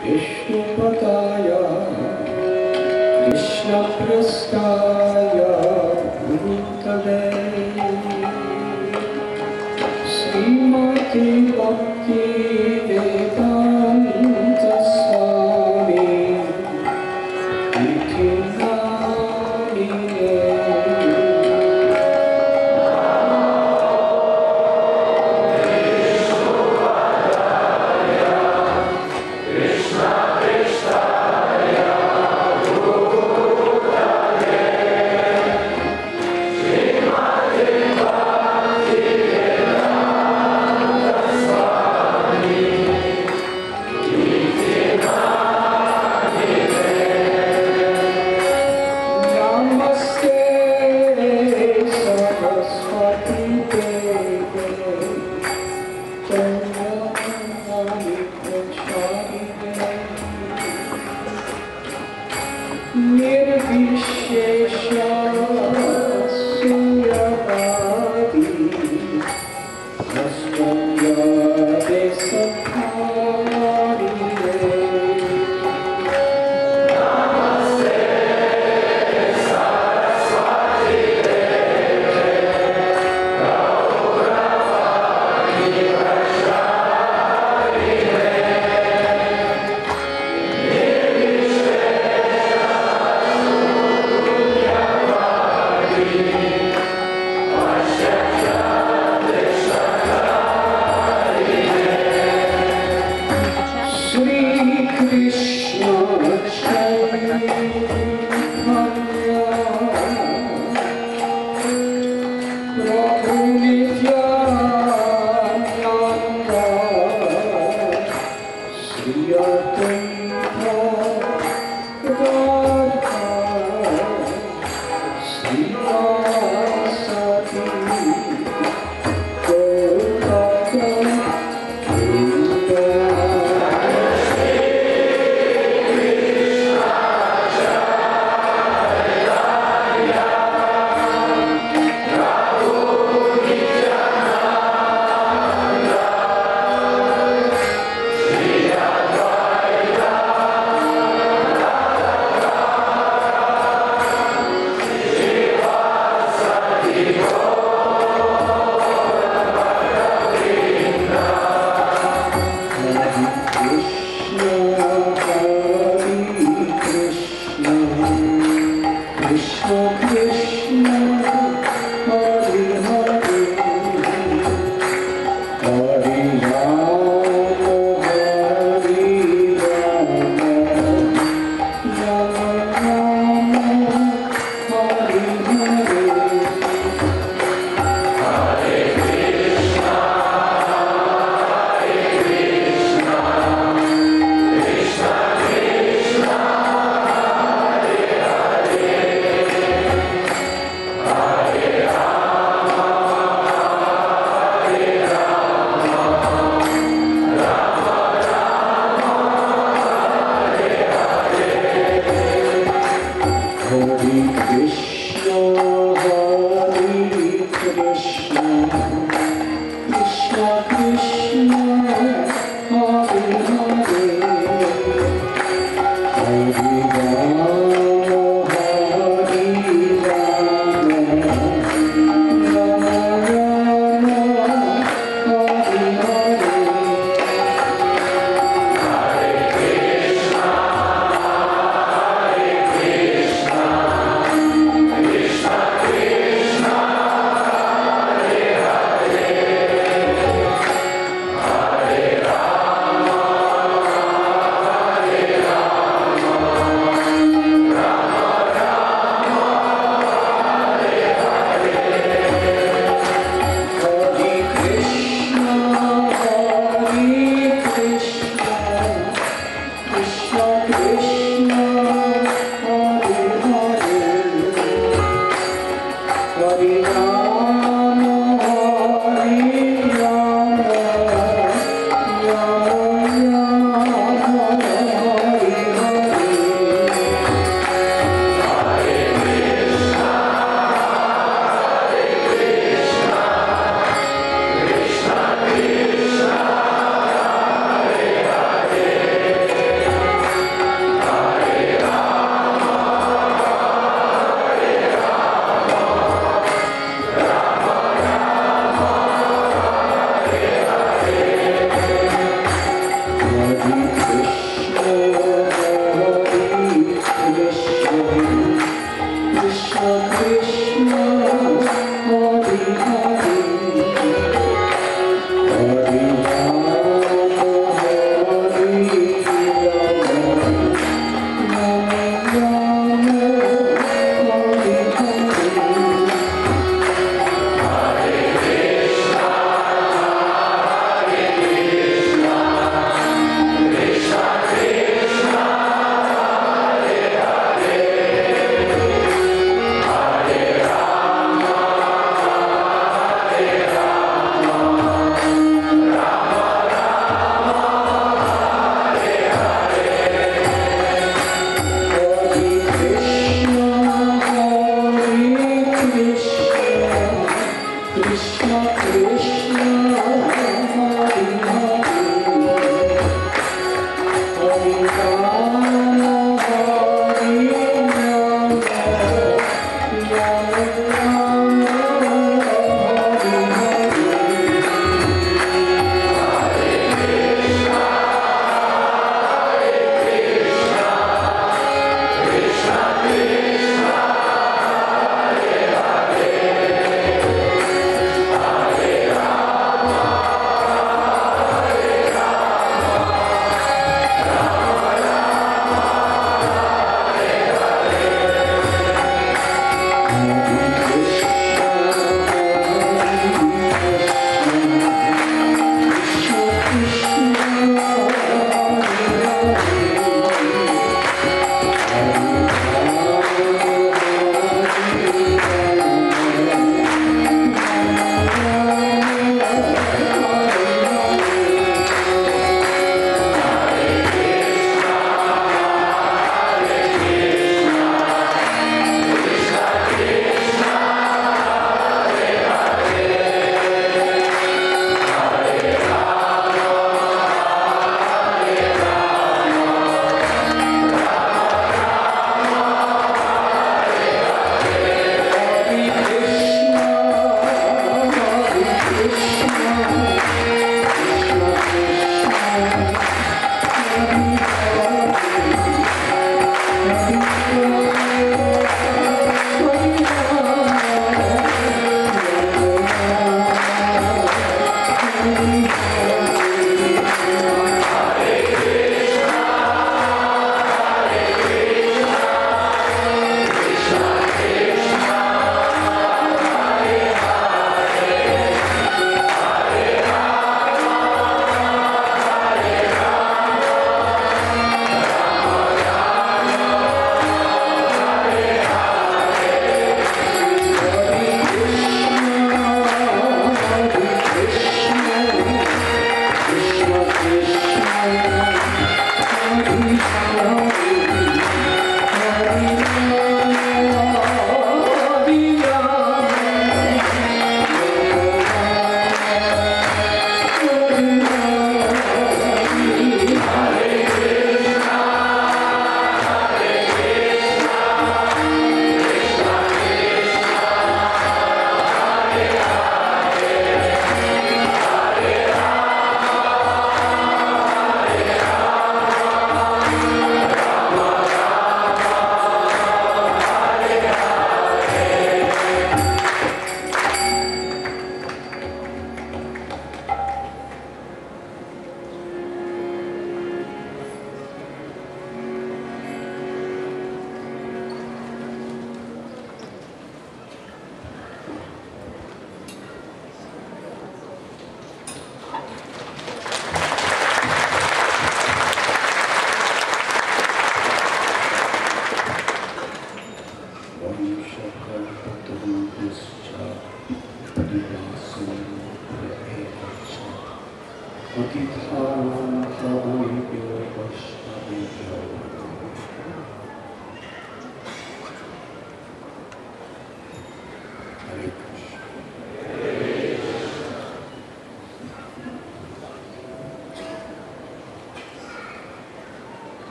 विष्णुपदाय कृष्णप्रस्थाय भूतले श्रीमते भक्ति वेदांत स्वामी इति नामिने। Yeah.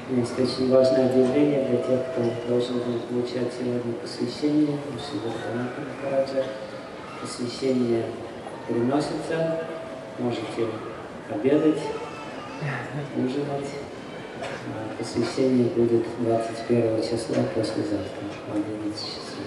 Есть очень важное объявление для тех, кто должен был получать сегодня посвящение Шрила Пранипа Махараджа. Посвящение переносится. Можете обедать, ужинать. Посвящение будет 21 числа послезавтра в 11 часов.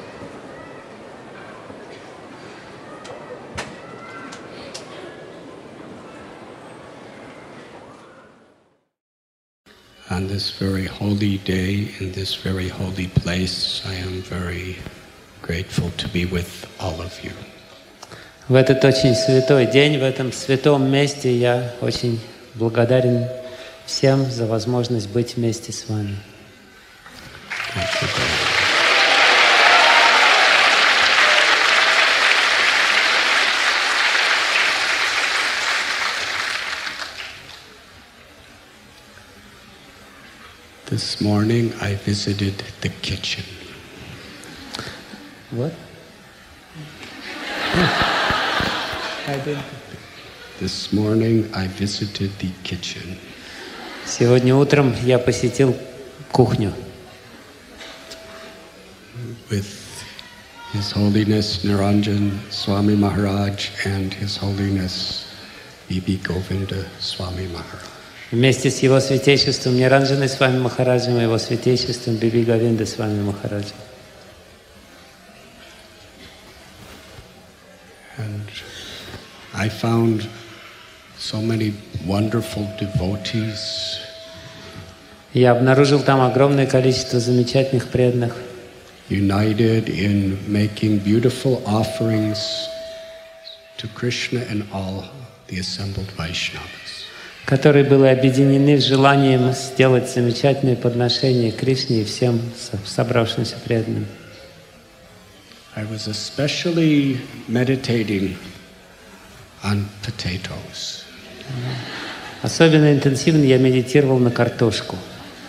On this very holy day, in this very holy place, I am very grateful to be with all of you. В этот очень святой день, в этом святом месте я очень благодарен всем за возможность быть вместе с вами. This morning I visited the kitchen. What? This morning I visited the kitchen. Сегодня утром я посетил кухню With His Holiness Niranjan Swami Maharaj and His Holiness Bibi Govinda Swami Maharaj. вместе с его святейшеством Ниранджаной Свами Махараджем и его святейшеством Биби Говинда Свами Махараджем. And I found so many wonderful devotees. Я обнаружил там огромное количество замечательных преданных, United in making beautiful offerings to Krishna and all the assembled Vaishnavas. которые были объединены желанием сделать замечательные подношения Кришне и всем собравшимся преданным. I was especially meditating on potatoes. Особенно интенсивно я медитировал на картошку.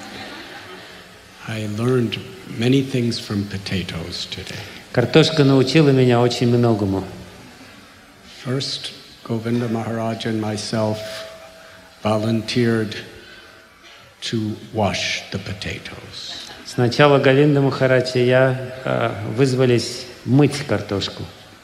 I learned many things from potatoes today. Картошка научила меня очень многому. First, Govinda Maharaj and myself volunteered to wash the potatoes. Сначала Говинда Махарадж и я вызвались мыть картошку.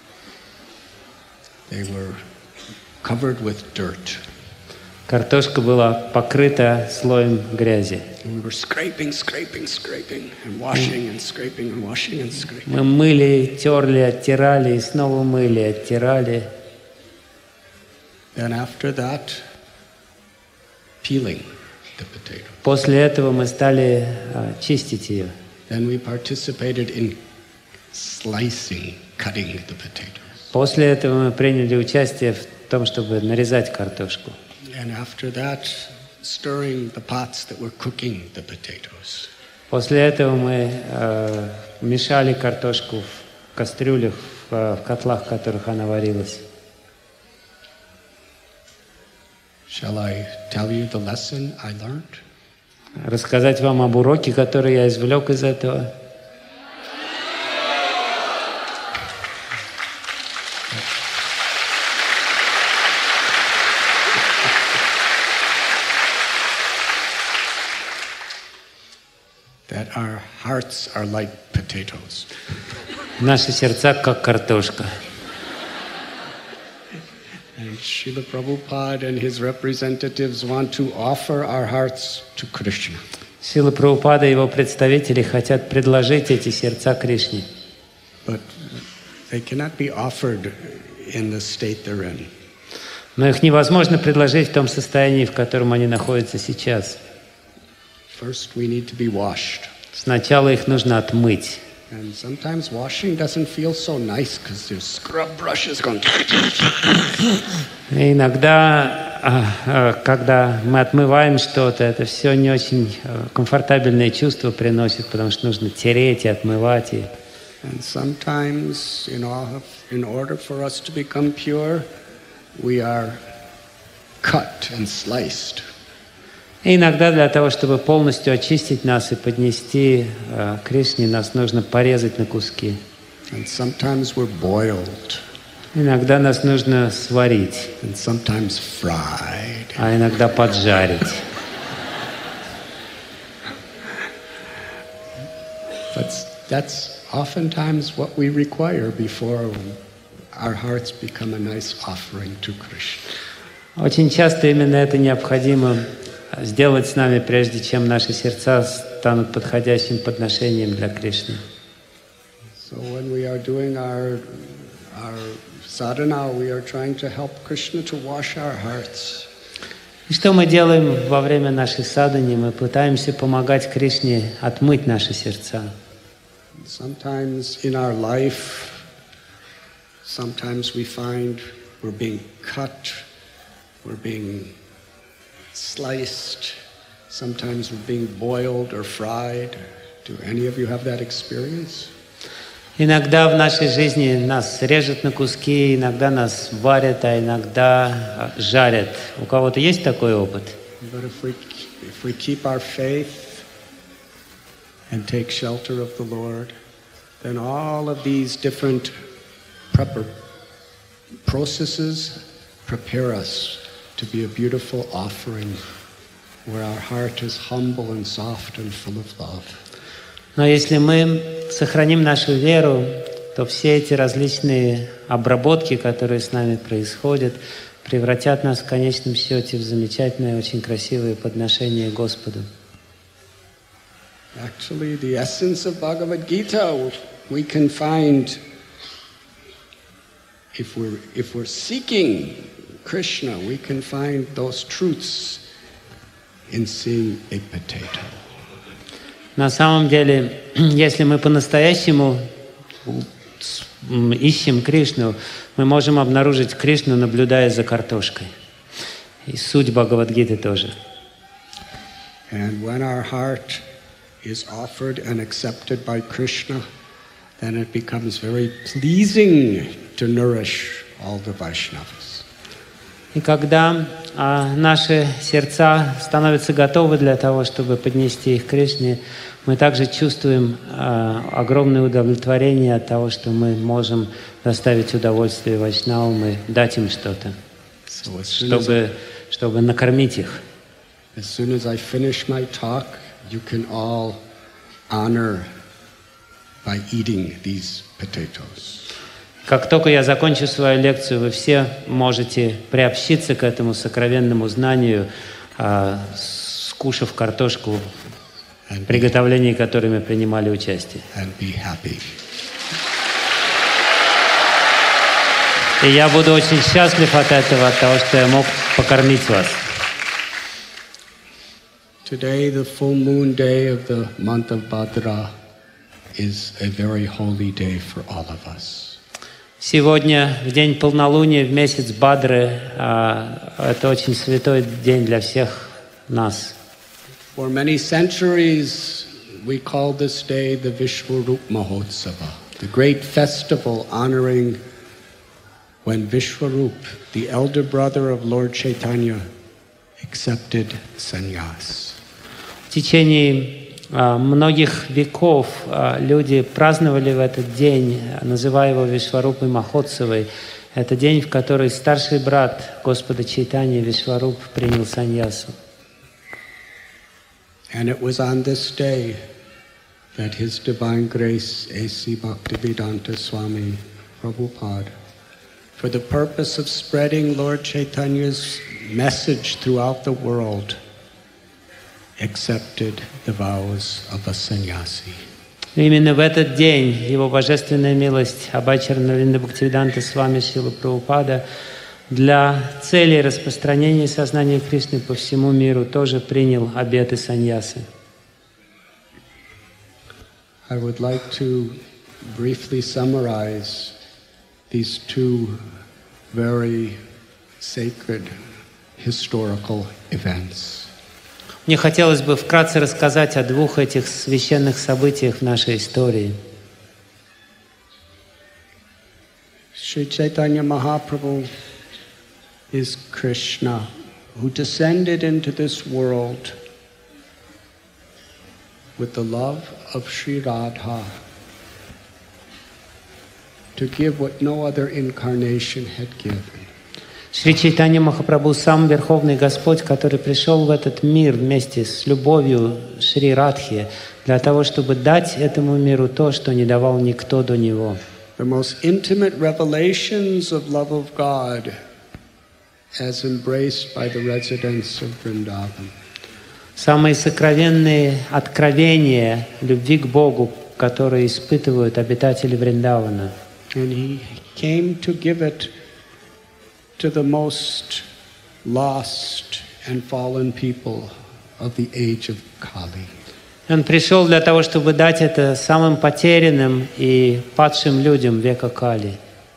They were covered with dirt. Картошка была покрыта слоем грязи. And we were scraping, and washing and scraping and washing and scraping. Мы мыли, терли, оттирали и снова мыли, оттирали. Then after that, peeling the potato. После этого мы стали чистить ее. Then we participated in slicing, cutting the potatoes. После этого мы приняли участие в том, чтобы нарезать картошку. And after that, stirring the pots that were cooking the potatoes. После этого мы мешали картошку в кастрюлях, в котлах, в которых она варилась. Shall I tell you the lesson I learned? Рассказать вам об уроке, который я извлек из этого. That our hearts are like potatoes. Наши сердца как картошка. And Srila Prabhupada and his representatives want to offer our hearts to Krishna. Шрила Прабхупада и его представители хотят предложить эти сердца Кришне. But they cannot be offered in the state they're in. Но их невозможно предложить в том состоянии, в котором они находятся сейчас. First, we need to be washed. Сначала их нужно отмыть. And sometimes washing doesn't feel so nice because there's scrub brushes going. И иногда, когда мы отмываем что-то, это все не очень комфортабельные чувства приносит, потому что нужно тереть и отмывать. And sometimes, in order for us to become pure, we are cut and sliced. И иногда для того, чтобы полностью очистить нас и поднести Кришне, нас нужно порезать на куски. And sometimes we're boiled. Иногда нас нужно сварить, And sometimes fried. а иногда поджарить. But that's oftentimes what we require before our hearts become a nice offering to Krishna. Очень часто именно это необходимо сделать с нами, прежде чем наши сердца станут подходящим подношением для Кришны. So when we are doing our sadhana, we are trying to help Krishna to wash our hearts. И что мы делаем во время нашей садханы? Мы пытаемся помогать Кришне отмыть наши сердца. Sometimes in our life, sometimes we find we're being cut, we're being sliced, sometimes we're being boiled or fried. Do any of you have that experience? Иногда в нашей жизни нас режут на куски, иногда нас варят, а иногда жарят. У кого-то есть такой опыт? But if we keep our faith and take shelter of the Lord, then all of these different processes prepare us to be a beautiful offering where our heart is humble and soft and full of love. Но если мы сохраним нашу веру, то все эти различные обработки, которые с нами происходят, превратят нас в конечном счете в замечательное, очень красивое подношение Господу. Actually, the essence of Bhagavad Gita we can find if we're seeking Krishna, we can find those truths in seeing a potato. На самом деле, если мы по-настоящему ищем Кришну, мы можем обнаружить Кришну, наблюдая за картошкой. И суть Бхагавад-гиты тоже. And when our heart is offered and accepted by Krishna, then it becomes very pleasing to nourish all the Vaishnavas. И когда наши сердца становятся готовы для того, чтобы поднести их к Кришне, мы также чувствуем огромное удовлетворение от того, что мы можем доставить удовольствие Вайшнавам и дать им что-то, чтобы накормить их. As soon as I finish my talk, you can all honor by eating these potatoes. Как только я закончу свою лекцию, вы все можете приобщиться к этому сокровенному знанию, скушав картошку, в приготовлении которой мы принимали участие. И я буду очень счастлив от этого, от того, что я мог покормить вас. Today, the full moon day of the month of Bhadra is a very holy day for all of us. Сегодня, в день полнолуния, в месяц Бадры, это очень святой день для всех нас. For many centuries, we call this day the Vishwarup Mahotsava, the great festival honoring when Vishwarup, the elder brother of Lord Chaitanya, accepted sannyas. В течение многих веков люди праздновали в этот день, называя его Вишварупой Махотсавой. Это день, в который старший брат Господа Чайтаньи Вишваруп принял саньясу. And it was on this day that His Divine Grace A.C. Bhaktivedanta Swami Prabhupada, for the purpose of spreading Lord Chaitanya's message throughout the world, accepted the vows of a sannyasi. Именно в этот день его божественная милость Абхай-Чарнавринда Бхактивиданта Свами Шрила Прабхупада для цели распространения сознания Кришны по всему миру тоже принял обеты саньясы. I would like to briefly summarize these two very sacred historical events. Мне хотелось бы вкратце рассказать о двух этих священных событиях в нашей истории. Sri Chaitanya Mahaprabhu is Krishna, who descended into this world with the love of Sri Radha to give what no other incarnation had given. Шри Чайтанья Махапрабху — сам Верховный Господь, который пришел в этот мир вместе с любовью Шри Радхи для того, чтобы дать этому миру то, что не давал никто до него. The most intimate revelations of love of God as embraced by the residents of Vrindavan. Самые сокровенные откровения любви к Богу, которые испытывают обитатели Вриндавана. And he came to give it to the most lost and fallen people of the age of Kali. Он пришел для того, чтобы дать это самым потерянным и падшим людям века Кали.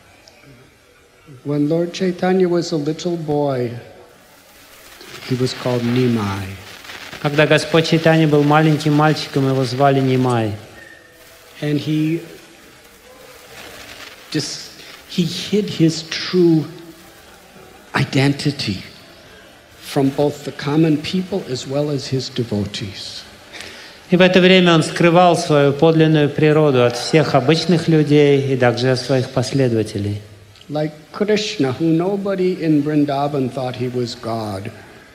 When Lord Chaitanya was a little boy, he was called Nimai. Когда Господь Чайтанья был маленьким мальчиком, его звали Нимай. And he hid his true identity from both the common people as well as his devotees. И в это время он скрывал свою подлинную природу от всех обычных людей и также от своих последователей. Like Krishna, who nobody in Vrindavan thought he was God,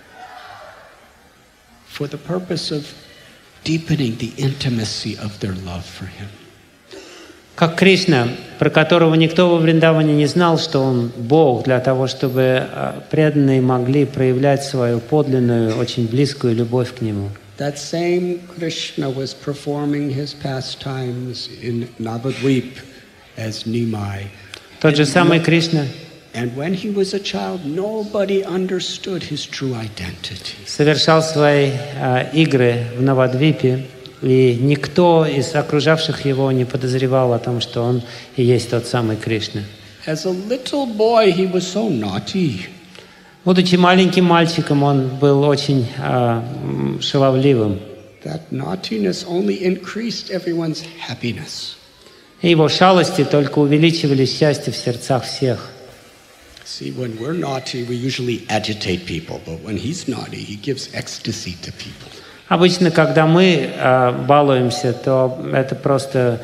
for the purpose of deepening the intimacy of their love for him. Как Кришна, про которого никто во Вриндаване не знал, что он Бог, для того, чтобы преданные могли проявлять свою подлинную, очень близкую любовь к Нему. That same Krishna was performing his pastimes in Navadvip as Nimai. Тот же самый Кришна And when he was a child, nobody understood his true identity. совершал свои игры в Навадвипе, и никто из окружавших его не подозревал о том, что он и есть тот самый Кришна. As a little boy, he was so naughty. Будучи маленьким мальчиком, он был очень шаловливым. That naughtiness only increased everyone's happiness. И его шалости только увеличивали счастье в сердцах всех. See, when we're naughty, we usually agitate people, but when he's naughty, he gives ecstasy to people. Обычно, когда мы балуемся, то это просто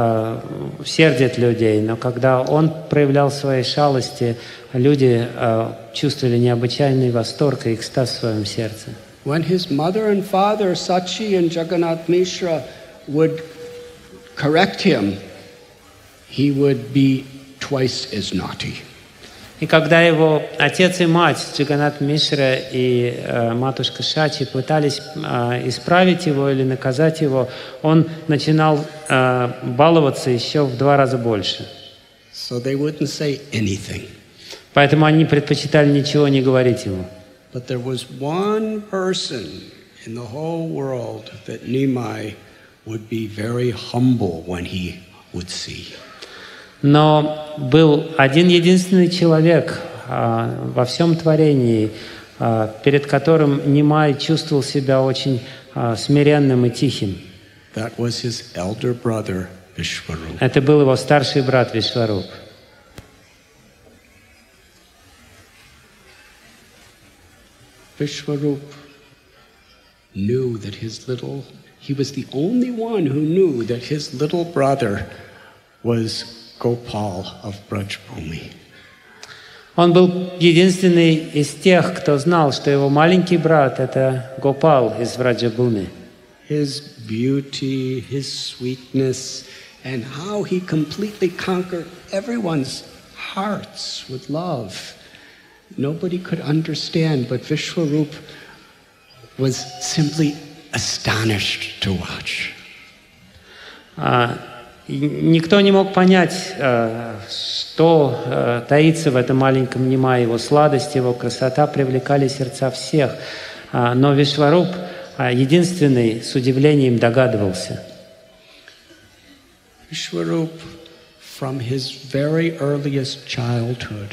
сердит людей. Но когда он проявлял свои шалости, люди чувствовали необычайный восторг и экстаз в своем сердце. When his mother and father, Sachi and Jagannath Mishra, would correct him, he would be twice as naughty. И когда его отец и мать, Джаганнат Мишра и матушка Шачи, пытались исправить его или наказать его, он начинал баловаться еще в 2 раза больше. So they wouldn't say anything. Поэтому они предпочитали ничего не говорить ему. But there was one person in the whole world that Nimai would be very humble when he would see. Но был один единственный человек во всем творении, перед которым Нимай чувствовал себя очень смиренным и тихим. That was his elder brother, Vishwarup. Это был его старший брат Вишваруп. Vishwarup knew that he was the only one who knew that his little brother was Gopal of Brajbhumi. Он был единственный из тех, кто знал, что его маленький брат — это Гопал из Враджабхуми. His beauty, his sweetness, and how he completely conquered everyone's hearts with love. Nobody could understand, but Vishwarup was simply astonished to watch. Никто не мог понять, что таится в этом маленьком Нимае. Его сладость, его красота привлекали сердца всех. Но Вишваруп единственный с удивлением догадывался. Vishwarup, from his very earliest childhood,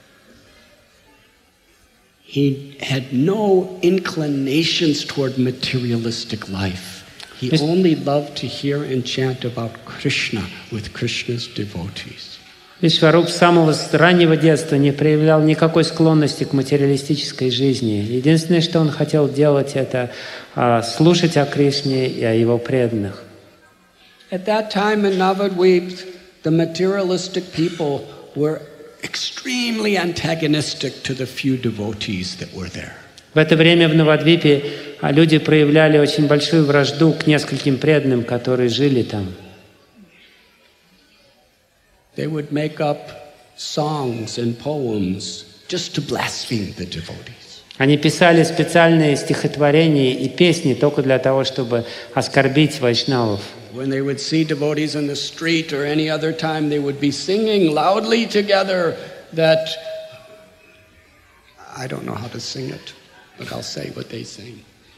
he had no inclinations toward materialistic life. He only loved to hear and chant about Krishna with Krishna's devotees. Вишваруп с самого раннего детства не проявлял никакой склонности к материалистической жизни. Единственное, что он хотел делать, это слушать о Кришне и о его преданных. At that time in Navadvip, the materialistic people were extremely antagonistic to the few devotees that were there. В это время в Навадвипе люди проявляли очень большую вражду к нескольким преданным, которые жили там. They would make up songs and poems just to blaspheme the devotees. Они писали специальные стихотворения и песни только для того, чтобы оскорбить вайшнавов. When they would see devotees in the street or any other time, they would be singing loudly together that, I don't know how to sing it, but I'll say what they sing.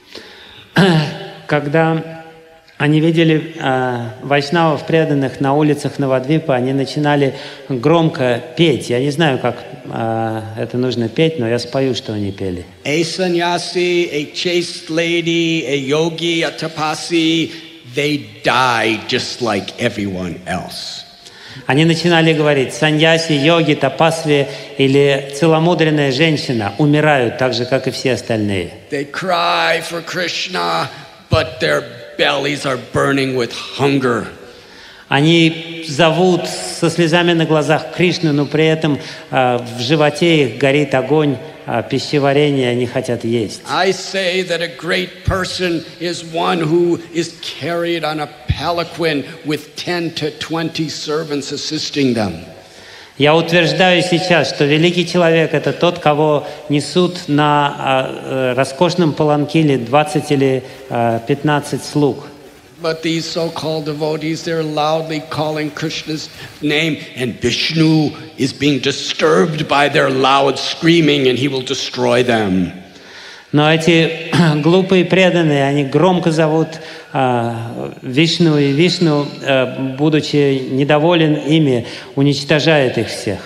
Когда они видели вайшнавов, преданных на улицах Навадвипа, они начинали громко петь. Я не знаю, как это нужно петь, но я спою, что они пели. A sannyasi, a chaste lady, a yogi, a tapasi, they die just like everyone else. Они начинали говорить: саньяси, йоги, тапасви или целомудренная женщина умирают так же, как и все остальные. They cry for Krishna, but their bellies are burning with hunger. Они зовут со слезами на глазах Кришну, но при этом в животе их горит огонь пищеварения, они хотят есть. I say that a great person is one who is carried on a palanquin with 10 to 20 servants assisting them. Я утверждаю сейчас, что великий человек – это тот, кого несут на роскошном паланкиле 20 или 15 слуг. But these so-called devotees, they're loudly calling Krishna's name, and Vishnu is being disturbed by their loud screaming, and he will destroy them. Но эти глупые преданные, они громко зовут Вишну, и Вишну, будучи недоволен ими, уничтожает их всех.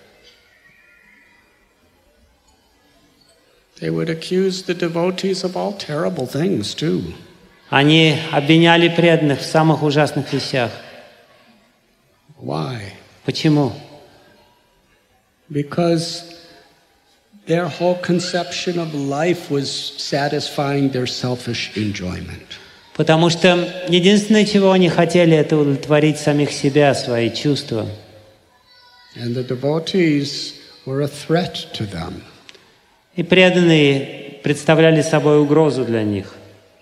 They would accuse the devotees of all terrible things too. Они обвиняли преданных в самых ужасных вещах. Why? Почему? Because their whole conception of life was satisfying their selfish enjoyment. Потому что единственное, чего они хотели, это удовлетворить самих себя, свои чувства. And the devotees were a threat to them. И преданные представляли собой угрозу для них.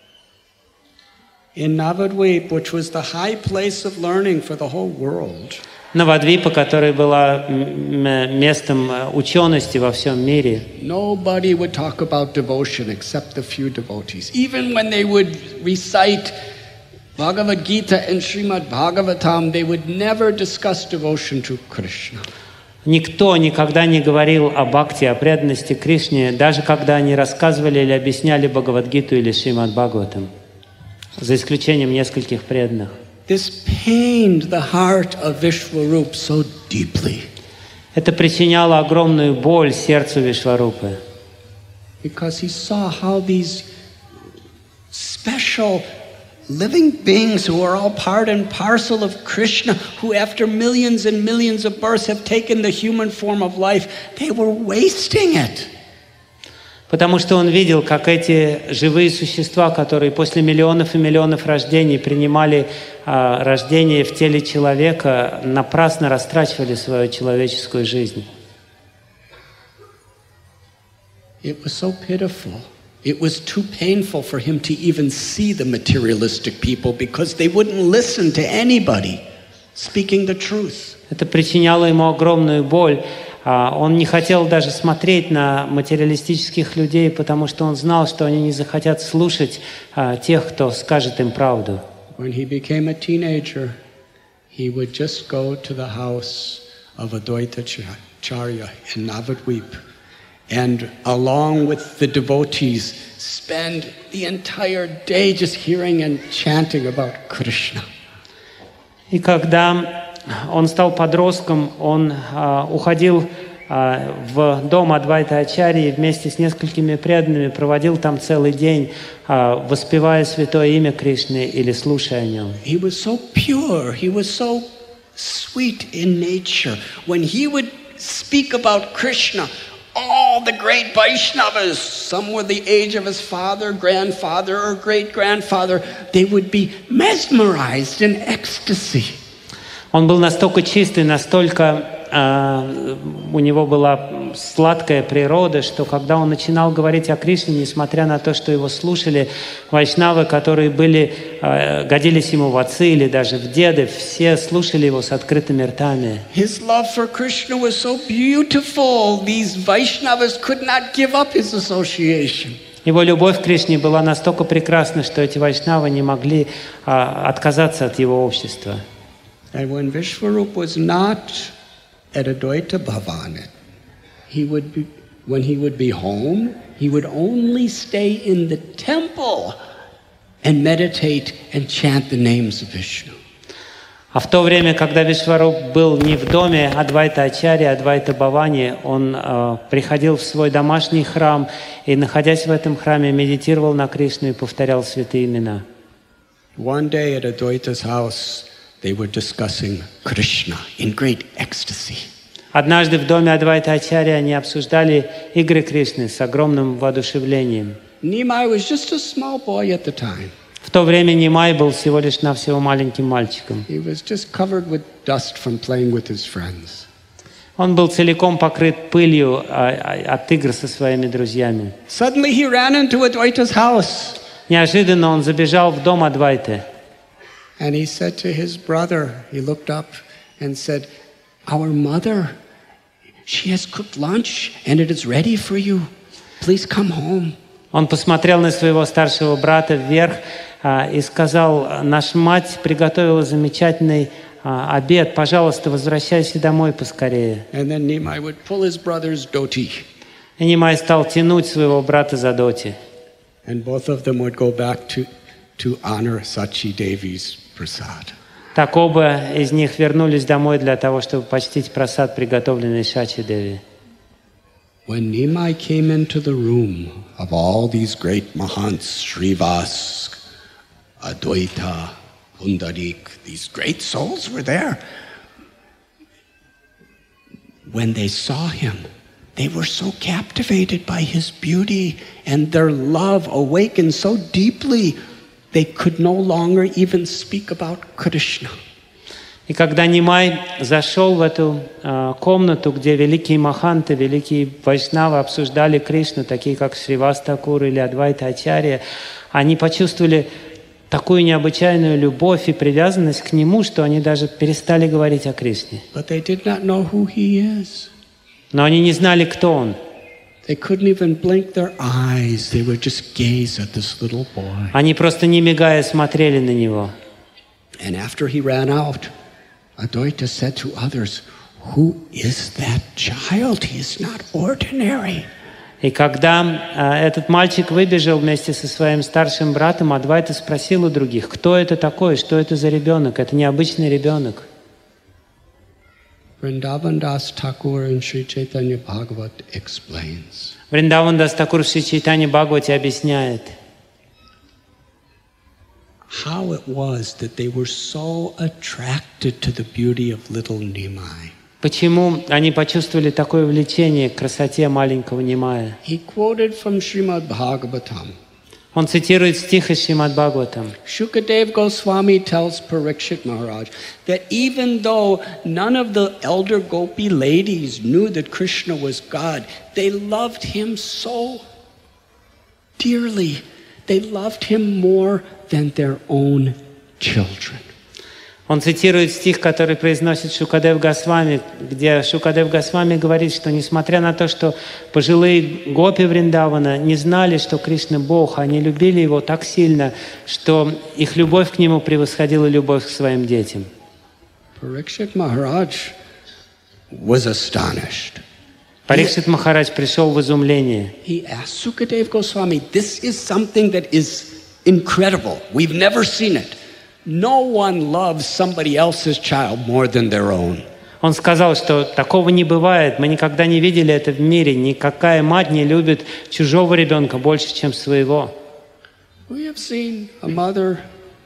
In Navadvip, which was the high place of learning for the whole world, Навадвипа, которая была местом учености во всем мире, nobody would talk about devotion except the few devotees. Even when they would recite Bhagavad Gita and Srimad Bhagavatam, they would never discuss devotion to Krishna. никто никогда не говорил о бхакти, о преданности Кришне, даже когда они рассказывали или объясняли Бхагавад-гиту или Шримад Бхагаватам, за исключением нескольких преданных. This pained the heart of Vishwarup so deeply. Это причиняло огромную боль сердцу Вишварупы, Because he saw how these special living beings who are all part and parcel of Krishna, who after millions and millions of births have taken the human form of life, they were wasting it. потому что он видел, как эти живые существа, которые после миллионов и миллионов рождений принимали рождение в теле человека, напрасно растрачивали свою человеческую жизнь. It was so pitiful. It was too painful for him to even see the materialistic people because they wouldn't listen to anybody speaking the truth. Это причиняло ему огромную боль. Он не хотел даже смотреть на материалистических людей, потому что он знал, что они не захотят слушать тех, кто скажет им правду. When he became a teenager, he would just go to the house of Advaita Charya in Navadvip, and along with the devotees, spend the entire day just hearing and chanting about Krishna. И когда он стал подростком, он уходил в дом Адвайта Ачарьи и вместе с несколькими преданными проводил там целый день, воспевая святое имя Кришны или слушая о нем. He was so pure, he was so sweet in nature. When he would speak about Krishna, all the great Vaishnavas, some were the age of his father, grandfather, or great-grandfather, they would be mesmerized in ecstasy. Он был настолько чистый, настолько у него была сладкая природа, что когда он начинал говорить о Кришне, несмотря на то, что его слушали вайшнавы, которые годились ему в отцы или даже в деды, все слушали его с открытыми ртами. His love for Krishna was so beautiful, these Vaishnavas could not give up his association. Его любовь к Кришне была настолько прекрасна, что эти вайшнавы не могли отказаться от его общества. And when Vishwarup was not at Advaita Bhavan, when he would be home, he would only stay in the temple and meditate and chant the names of Vishnu. А в то время, когда Вишваруб был не в доме Адвайта Ачарьи, Адвайта Бхавани, он приходил в свой домашний храм и, находясь в этом храме, медитировал на Кришну и повторял святые имена. One day at Advaita's house, they were discussing Krishna in great ecstasy. Однажды в доме Адвайта Ачарьи они обсуждали игры Кришны с огромным воодушевлением. Nimai was just a small boy at the time. В то время Нимай был всего лишь навсего маленьким мальчиком. He was just covered with dust from playing with his friends. Он был целиком покрыт пылью от игр со своими друзьями. Suddenly he ran into Advaita's house. Неожиданно он забежал в дом Адвайты. And he said to his brother, he looked up and said, "Our mother, she has cooked lunch and it is ready for you. Please come home." Он посмотрел на своего старшего брата вверх и сказал: «Наша мать приготовила замечательный обед. Пожалуйста, возвращайся домой поскорее». And then Nimai would pull his brother's dhoti. И Нимай стал тянуть своего брата за доти. And both of them would go back to honor Sachi Devi's prasad. Так оба из них вернулись домой для того, чтобы почтить прасад, приготовленный Сачи Деви. When Nimai came into the room of all these great Mahants, Srivas, Advaita, Pundarik, these great souls were there. When they saw him, they were so captivated by his beauty, and their love awakened so deeply, they could no longer even speak about Krishna. И когда Нимай зашел в эту комнату, где великие маханты, великие вайшнавы обсуждали Кришну, такие как Шривас Такур или Адвайта Ачарья, они почувствовали такую необычайную любовь и привязанность к нему, что они даже перестали говорить о Кришне. But they did not know who he is. Но они не знали, кто он. They couldn't even blink their eyes. They would just gaze at this little boy. Они просто не мигая смотрели на него. And after he ran out, Advaita said to others, "Who is that child? He is not ordinary." И когда этот мальчик выбежал вместе со своим старшим братом, Адвайта спросил у других: кто это такой, что это за ребенок? Это необычный ребенок. Vrindavan Das Thakur in Sri Chaitanya Bhagavat explains. Вриндаван Дас Такур в Шри Чайтанья Бхагавате объясняет, how it was that they were so attracted to the beauty of little Nimai. почему они почувствовали такое влечение к красоте маленького Нимая. He quoted from Srimad Bhagavatam. Он цитирует стих из Шримад Бхагаватам. Shukadev Goswami tells Parikshit Maharaj that even though none of the elder Gopi ladies knew that Krishna was God, they loved him so dearly. They loved him more than their own children. Он цитирует стих, который произносит Шукадев Госвами, где Шукадев Госвами говорит, что несмотря на то, что пожилые гопи Вриндавана не знали, что Кришна Бог, они любили его так сильно, что их любовь к нему превосходила любовь к своим детям. Parikshit Maharaj was astonished. Парикшит Махарадж пришел в изумление. He asked Sukadev Goswami, "This is something that is incredible. We've never seen it. No one loves somebody else's child more than their own." Он сказал, что такого не бывает, мы никогда не видели это в мире, никакая мать не любит чужого ребенка больше, чем своего. We have seen a mother,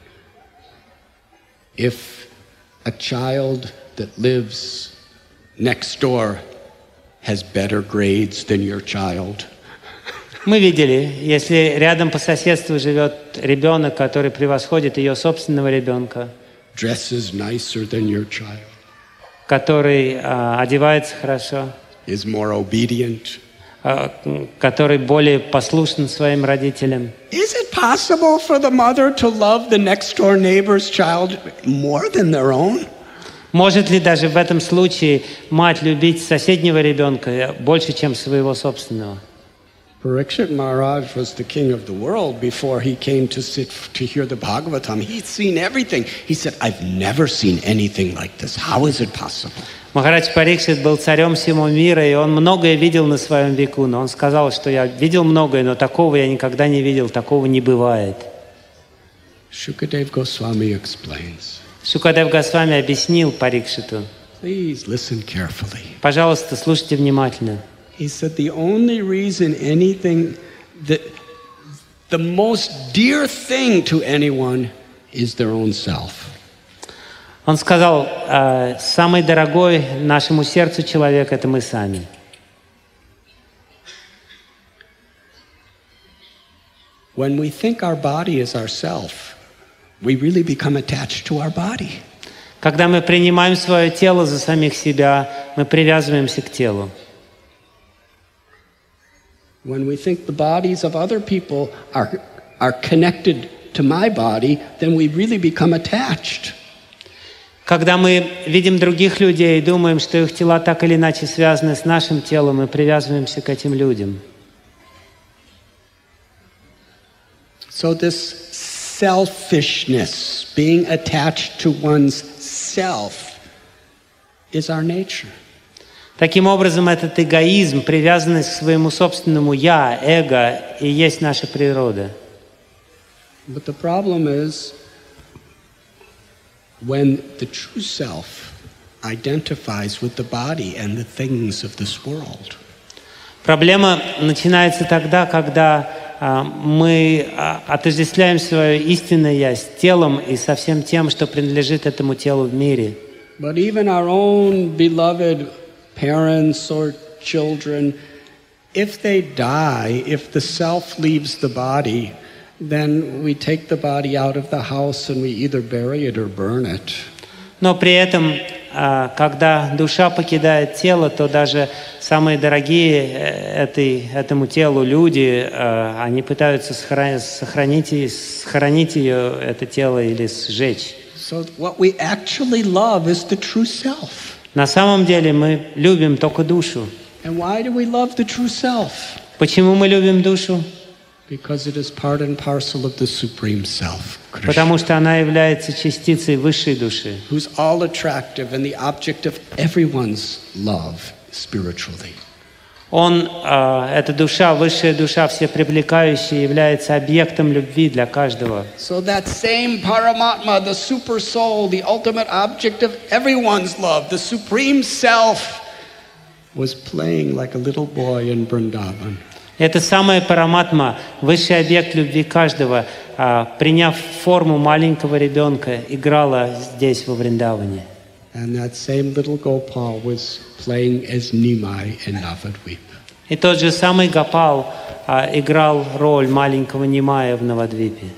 if a child that lives next door has better grades than your child. Мы видели, если рядом по соседству живет ребенок, который превосходит ее собственного ребенка, Dresses nicer than your child. который одевается хорошо, is more obedient. который более послушен своим родителям. Is it possible for the mother to love the next door neighbor's child more than their own? Может ли даже в этом случае мать любить соседнего ребенка больше, чем своего собственного? Parikshit Maharaj was the king of the world before he came to sit to hear the Bhagavatam. He'd seen everything. He said, I've never seen anything like this. How is it possible? Махарадж Парикшит был царем всего мира, и он многое видел на своем веку, но он сказал, что я видел многое, но такого я никогда не видел, такого не бывает. Shukadev Goswami explains. Шукадев Госвами объяснил Парикшиту. Please listen carefully. Пожалуйста, слушайте внимательно. He said the only reason anything, that the most dear thing to anyone is their own self. Он сказал, самый дорогой нашему сердцу человек – это мы сами. When we think our body is ourself, we really become attached to our body. Когда мы принимаем свое тело за самих себя, мы привязываемся к телу. When we think the bodies of other people are connected to my body, then we really become attached. Когда мы видим других людей и думаем, что их тела так или иначе связаны с нашим телом, мы привязываемся к этим людям. So this selfishness, being attached to one's self, is our nature. Таким образом, этот эгоизм, привязанность к своему собственному «я», эго, и есть наша природа. But the problem is, when the true self identifies with the body and the things of this world. Проблема начинается тогда, когда мы отождествляем свое истинное «я» с телом и со всем тем, что принадлежит этому телу в мире. But even our own beloved parents or children, if they die, if the self leaves the body, then we take the body out of the house and we either bury it or burn it. Но при этом, когда душа покидает тело, то даже самые дорогие этому телу люди, они пытаются сохранить ее, это тело, или сжечь. So what we actually love is the true self. На самом деле мы любим только душу. And why do we love the true self? Почему мы любим душу? Because it is part and parcel of the Supreme Self, Krishna, Потому что она является частицей высшей души, who's all attractive and the object of everyone's love spiritually. Эта душа, высшая душа, всепривлекающая, является объектом любви для каждого. So that same Paramatma, the super soul, the ultimate object of everyone's love, the Supreme Self, was playing like a little boy in Vrindavan. Это самая Параматма, высший объект любви каждого, приняв форму маленького ребенка, играла здесь, во Вриндаване. And that same little Gopal was playing as Nimai in Navadvip. И тот же самый Гопал играл роль маленького Нимая в Навадвипе.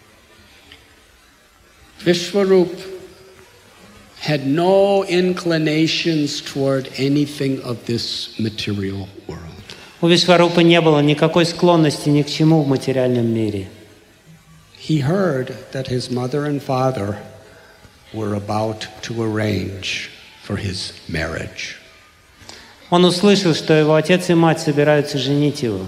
Vishwarup had no inclinations toward anything of this material world. У Вишварупы не было никакой склонности ни к чему в материальном мире. He heard that his mother and father were about to arrange for his marriage. Он услышал, что его отец и мать собираются женить его.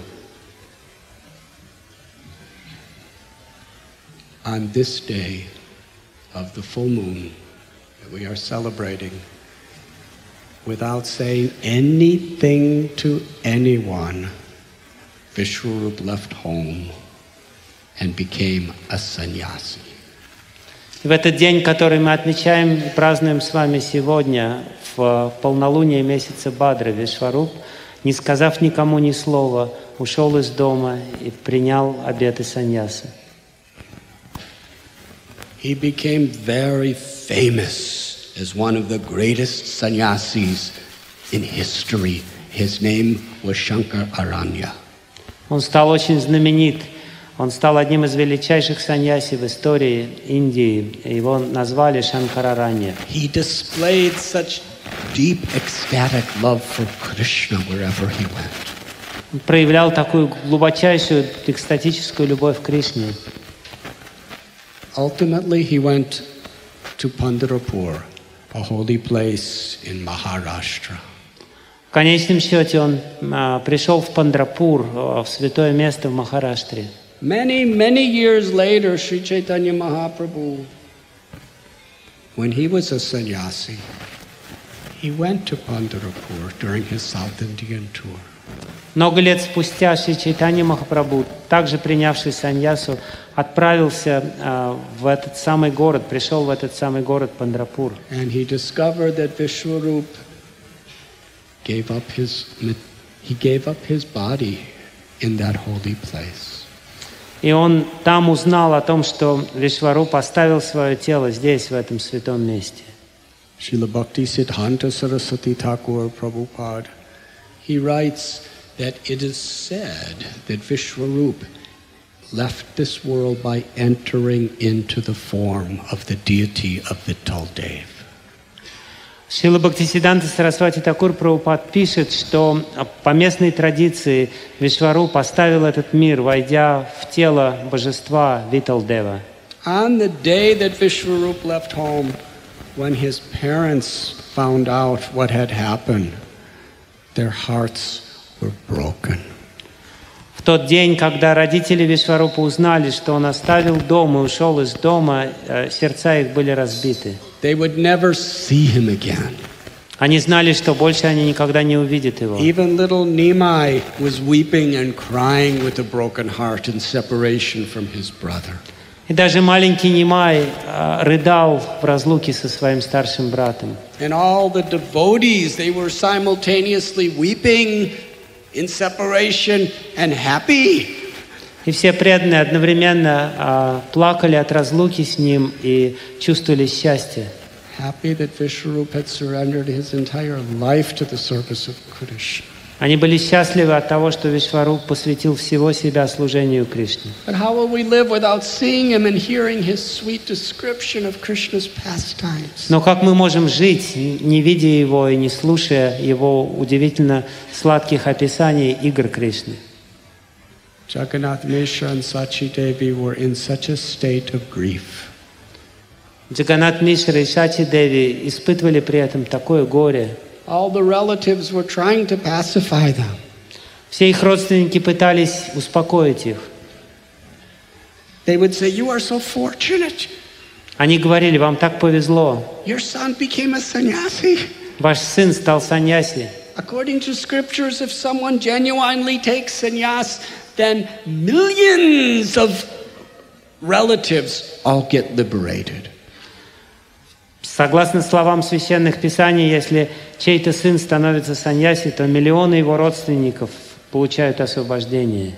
On this day of the full moon that we are celebrating, without saying anything to anyone, Vishwarup left home and became a sannyasi. В этот день, который мы отмечаем и празднуем с вами сегодня, в полнолуние месяца Бадра, Вишваруп, не сказав никому ни слова, ушел из дома и принял обеты саньясы. He became very famous as one of the greatest sannyasis in history. His name was Shankar Aranya. Он стал очень знаменит. Он стал одним из величайших саньяси в истории Индии. Его назвали Шанкараранья. He displayed such deep ecstatic love for Krishna wherever he went. Он проявлял такую глубочайшую экстатическую любовь к Кришне. Ultimately, he went to Pandharpur, a holy place in Maharashtra. В конечном счете он пришел в Пандрапур, в святое место в Махараштре. Many, many years later, Sri Chaitanya Mahaprabhu, when he was a sannyasi, he went to Pandharpur during his South Indian tour. Много лет спустя Шри Чайтанья Махапрабху, также принявший саньясу, отправился в этот самый город, пришел в этот самый город Пандрапур. And he discovered that Vishwarup gave up his body in that holy place. И он там узнал о том, что Вишварупа оставил свое тело здесь, в этом святом месте. Srila Bhakti Siddhanta Saraswati Thakur Prabhupada, he writes that it is said that Vishwarup left this world by entering into the form of the deity of Vittal Dev. Шрила Бхактисиддханта Сарасвати Такур Прабхупад пишет, что по местной традиции Вишваруп оставил этот мир, войдя в тело божества Виталдева. On the day that Vishwarup left home, when his parents found out what had happened, their hearts were broken. В тот день, когда родители Вишварупа узнали, что он оставил дом и ушел из дома, сердца их были разбиты. They would never see him again. Они знали, что больше они никогда не увидят его. Even little Nimai was weeping and crying with a broken heart in separation from his brother. И даже маленький Нимай рыдал в разлуке со своим старшим братом. And all the devotees, they were simultaneously weeping in separation and happy. И все преданные одновременно плакали от разлуки с ним и чувствовали счастье. Happy that Vishwarup had surrendered his entire life to the service of Krishna. Они были счастливы от того, что Вишваруп посвятил всего себя служению Кришне. But how will we live without seeing him and hearing his sweet description of Krishna's pastimes? Но как мы можем жить, не видя его и не слушая его удивительно сладких описаний игр Кришны? Jagannath Mishra and Sachi Devi were in such a state of grief. Джаганнат Мишра и Сачи Деви испытывали при этом такое горе. All the relatives were trying to pacify them. Все их родственники пытались успокоить их. They would say, "You are so fortunate. Они говорили: вам так повезло. Your son became a sannyasi." Ваш сын стал саньяси. According to scriptures, if someone genuinely takes sannyas, then millions of relatives all get liberated. Согласно словам священных писаний, если чей-то сын становится саньяси, то миллионы его родственников получают освобождение.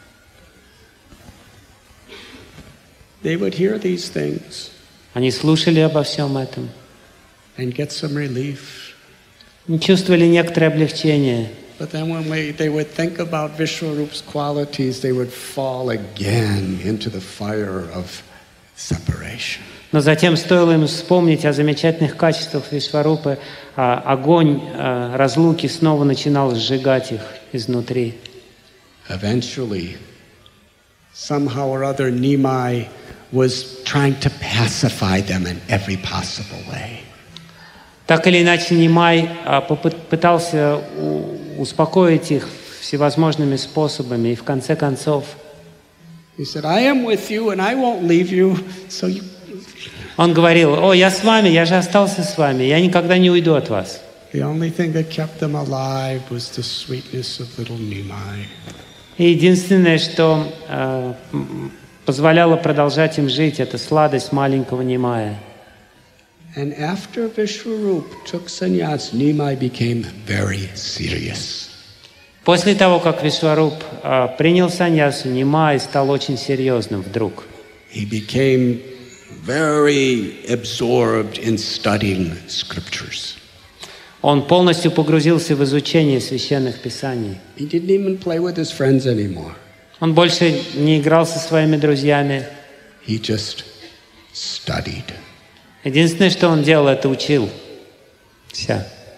They would hear these things Они слушали обо всем этом, and get some relief. чувствовали некоторое облегчение. But then when they would think about Vishwarup's qualities, they would fall again into the fire of separation. Но затем стоило им вспомнить о замечательных качествах Вишварупы, огонь разлуки снова начинал сжигать их изнутри. Eventually, somehow or other, Nimai was trying to pacify them in every possible way. Так или иначе, Нимай пытался успокоить их всевозможными способами, и в конце концов He said, "I am with you and I won't leave you, so you..." он говорил: «О, я с вами, я же остался с вами, я никогда не уйду от вас». The only thing that kept them alive was the sweetness of little Nimai. И единственное, что позволяло продолжать им жить, это сладость маленького Нимая. And after Vishwarup took sannyas, Nimai became very serious. После того, как Вишваруп принял саньясу, Нимай стал очень серьезным вдруг. He became very absorbed in studying scriptures. Он полностью погрузился в изучение священных писаний. He didn't even play with his friends anymore. Он больше не играл со своими друзьями. He just studied. Единственное, что он делал, это учил. Все.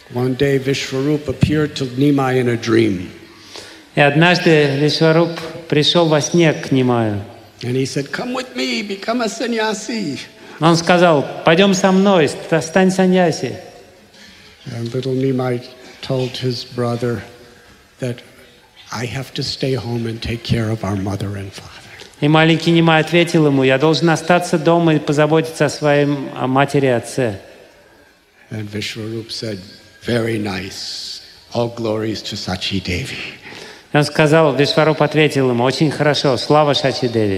One day Vishwarup appeared to Nimai in a dream. И однажды Вишваруб пришел во сне к Нимаю. And he said, "Come with me, become a sannyasi." Он сказал, пойдем со мной, стань саньяси. And little Nimai told his brother that I have to stay home and take care of our mother and father. И маленький Нимай ответил ему, я должен остаться дома и позаботиться о своей матери и отце. And Vishwarup said, "Very nice. All glories to Sachi Devi." И он сказал, Вишваруб ответил ему, очень хорошо, слава Шачи Деви.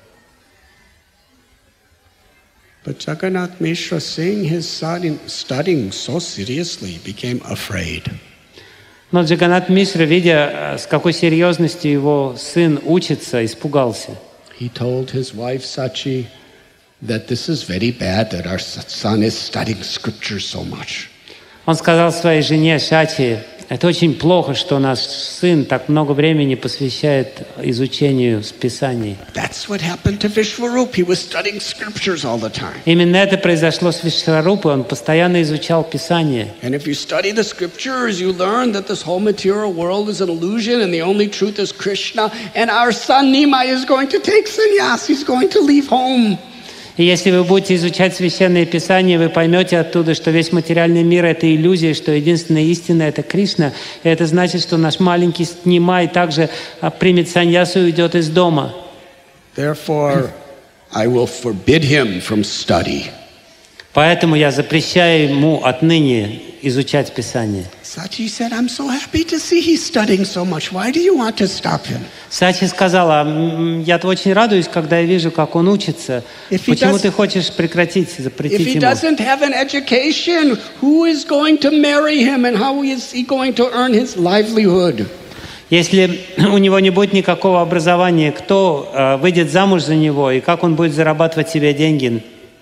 But Jagannath Mishra, seeing his son studying so seriously, became afraid. Но Джаганнат Мишра, видя, с какой серьезностью его сын учится, испугался. He told his wife Sachi that this is very bad that our son is studying scripture so much. Он сказал своей жене Шачи, это очень плохо, что наш сын так много времени посвящает изучению Писаний. That's what happened to Vishwarup. He was studying scriptures all the time. Именно это произошло с Вишварупой, он постоянно изучал Писание. And if you study the scriptures, you learn that this whole material world is an illusion and the only truth is Krishna. And our son Nimai is going to take sannyas. He's going to leave home. И если вы будете изучать Священное Писание, вы поймете оттуда, что весь материальный мир — это иллюзия, что единственная истина — это Кришна. И это значит, что наш маленький Нимай также примет саньясу и уйдет из дома. Therefore, I will forbid him from study. Поэтому я запрещаю ему отныне изучать Писание. Sachi said, "I'm so happy to see he's studying so much. Why do you want to stop him?" Сачи сказала, я очень радуюсь, когда я вижу, как он учится. Почему ты хочешь прекратить, If запретить he ему? doesn't have an education, who is going to marry him and how is he going to earn his livelihood? Если у него не будет никакого образования, кто выйдет замуж за него и как он будет зарабатывать себе деньги?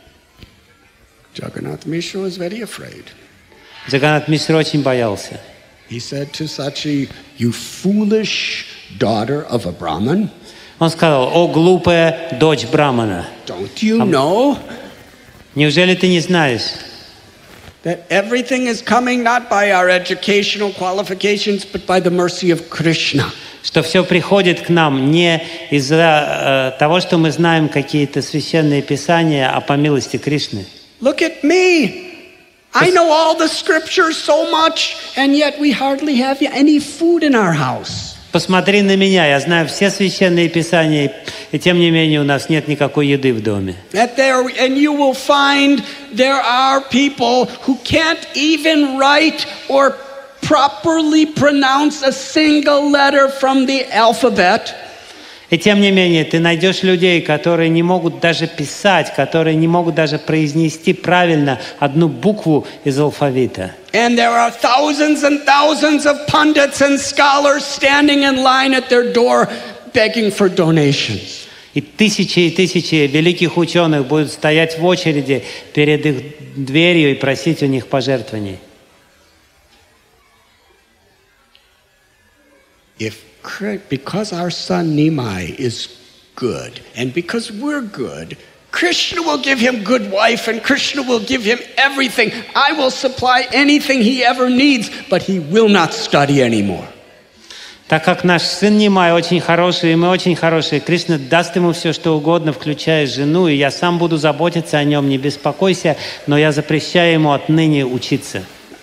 Jagannath Mishra was very afraid. Джаганнат Мишра очень боялся. He said to Sachi, "You foolish daughter of a Brahmin, Он сказал, о, глупая дочь Брамана, don't you know неужели ты не знаешь, that everything is coming not by our educational qualifications, but by the mercy of Krishna?" что все приходит к нам не из-за того, что мы знаем какие-то священные писания, а по милости Кришны? Look at me. I know all the scriptures so much, and yet we hardly have any food in our house. Посмотри на меня, я знаю все священные писания, и тем не менее у нас нет никакой еды в доме. And you will find there are people who can't even write or properly pronounce a single letter from the alphabet. И тем не менее, ты найдешь людей, которые не могут даже писать, которые не могут даже произнести правильно одну букву из алфавита. And there are thousands and thousands of pundits and scholars standing in line at their door begging for donations. И тысячи великих ученых будут стоять в очереди перед их дверью и просить у них пожертвований. Because our son Nimai is good, and because we're good, Krishna will give him good wife, and Krishna will give him everything. I will supply anything he ever needs, but he will not study anymore. Так как наш сын Нимай очень хороший, и мы очень хорошие, Кришна даст ему все, что угодно, включая жену, и я сам буду заботиться о нем, не беспокойся, но я запрещаю ему отныне учиться.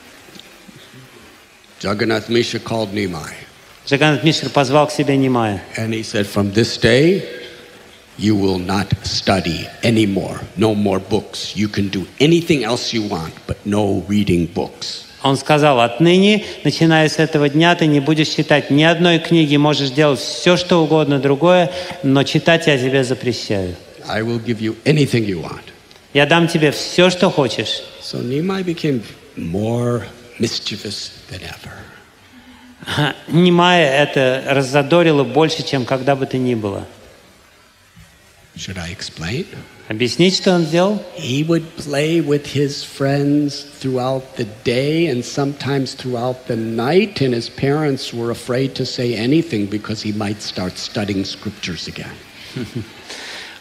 Jagannath Mishra called Nimai. Джаганнат Мишра позвал к себе Нимая. And he said, "From this day, you will not study anymore. No more books. You can do anything else you want, but no reading books." Он сказал, отныне, начиная с этого дня, ты не будешь читать ни одной книги, можешь делать все, что угодно другое, но читать я тебе запрещаю. I will give you anything you want. Я дам тебе все, что хочешь. So Nimai became more mischievous than ever. Нимая это раззадорило больше, чем когда бы то ни было. Should I explain? Объяснить, что он сделал? He would play with his friends throughout the day and sometimes throughout the night, and his parents were afraid to say anything because he might start studying scriptures again.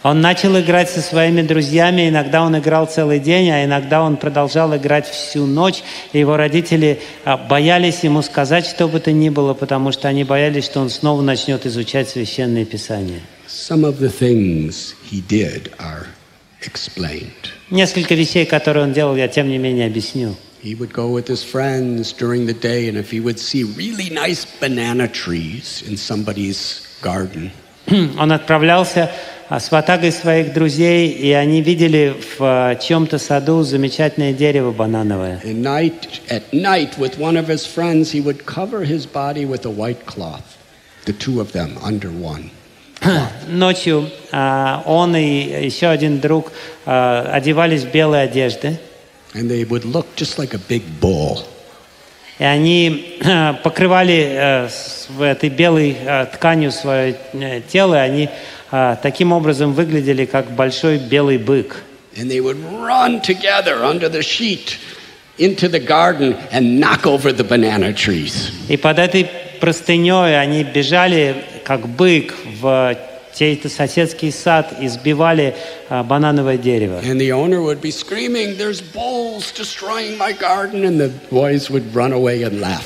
Он начал играть со своими друзьями, иногда он играл целый день, а иногда он продолжал играть всю ночь. И его родители боялись ему сказать что бы то ни было, потому что они боялись, что он снова начнет изучать Священное Писание. Some of the things he did are explained. Несколько вещей, которые он делал, я тем не менее объясню. He would go with his friends during the day, and if he would see really nice banana trees in somebody's garden, Он отправлялся с ватагой своих друзей, и они видели в чьем-то саду замечательное дерево банановое. at night, with one of his friends, he would cover his body with a white cloth, the two of them under one. Ночью он и еще один друг одевались в белые одежды, And they would look just like a big bull. и они покрывали этой белой тканью свое тело, и они таким образом выглядели как большой белый бык. And they would run together under the sheet into the garden and knock over the banana trees. И под этой простыней они бежали как бык в чей-то соседский сад и сбивали банановое дерево. And the owner would be screaming, "There's bulls destroying my garden," and the boys would run away and laugh.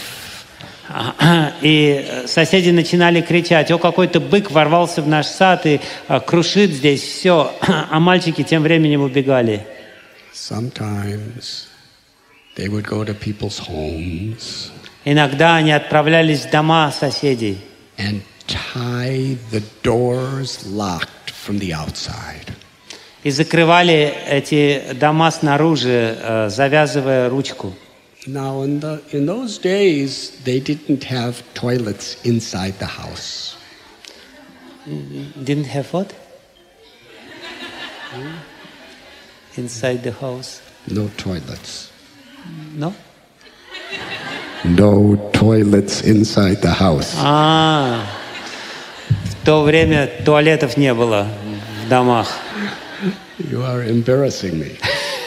И соседи начинали кричать: «О, какой-то бык ворвался в наш сад и крушит здесь все», а мальчики тем временем убегали. Sometimes they would go to people's homes Иногда они отправлялись в дома соседей and tie the doors locked from the outside. и закрывали эти дома снаружи, завязывая ручку. Now, in those days, they didn't have toilets inside the house. Didn't have what? Inside the house. No toilets. No? No toilets inside the house. В то время туалетов не было в домах. You are embarrassing me.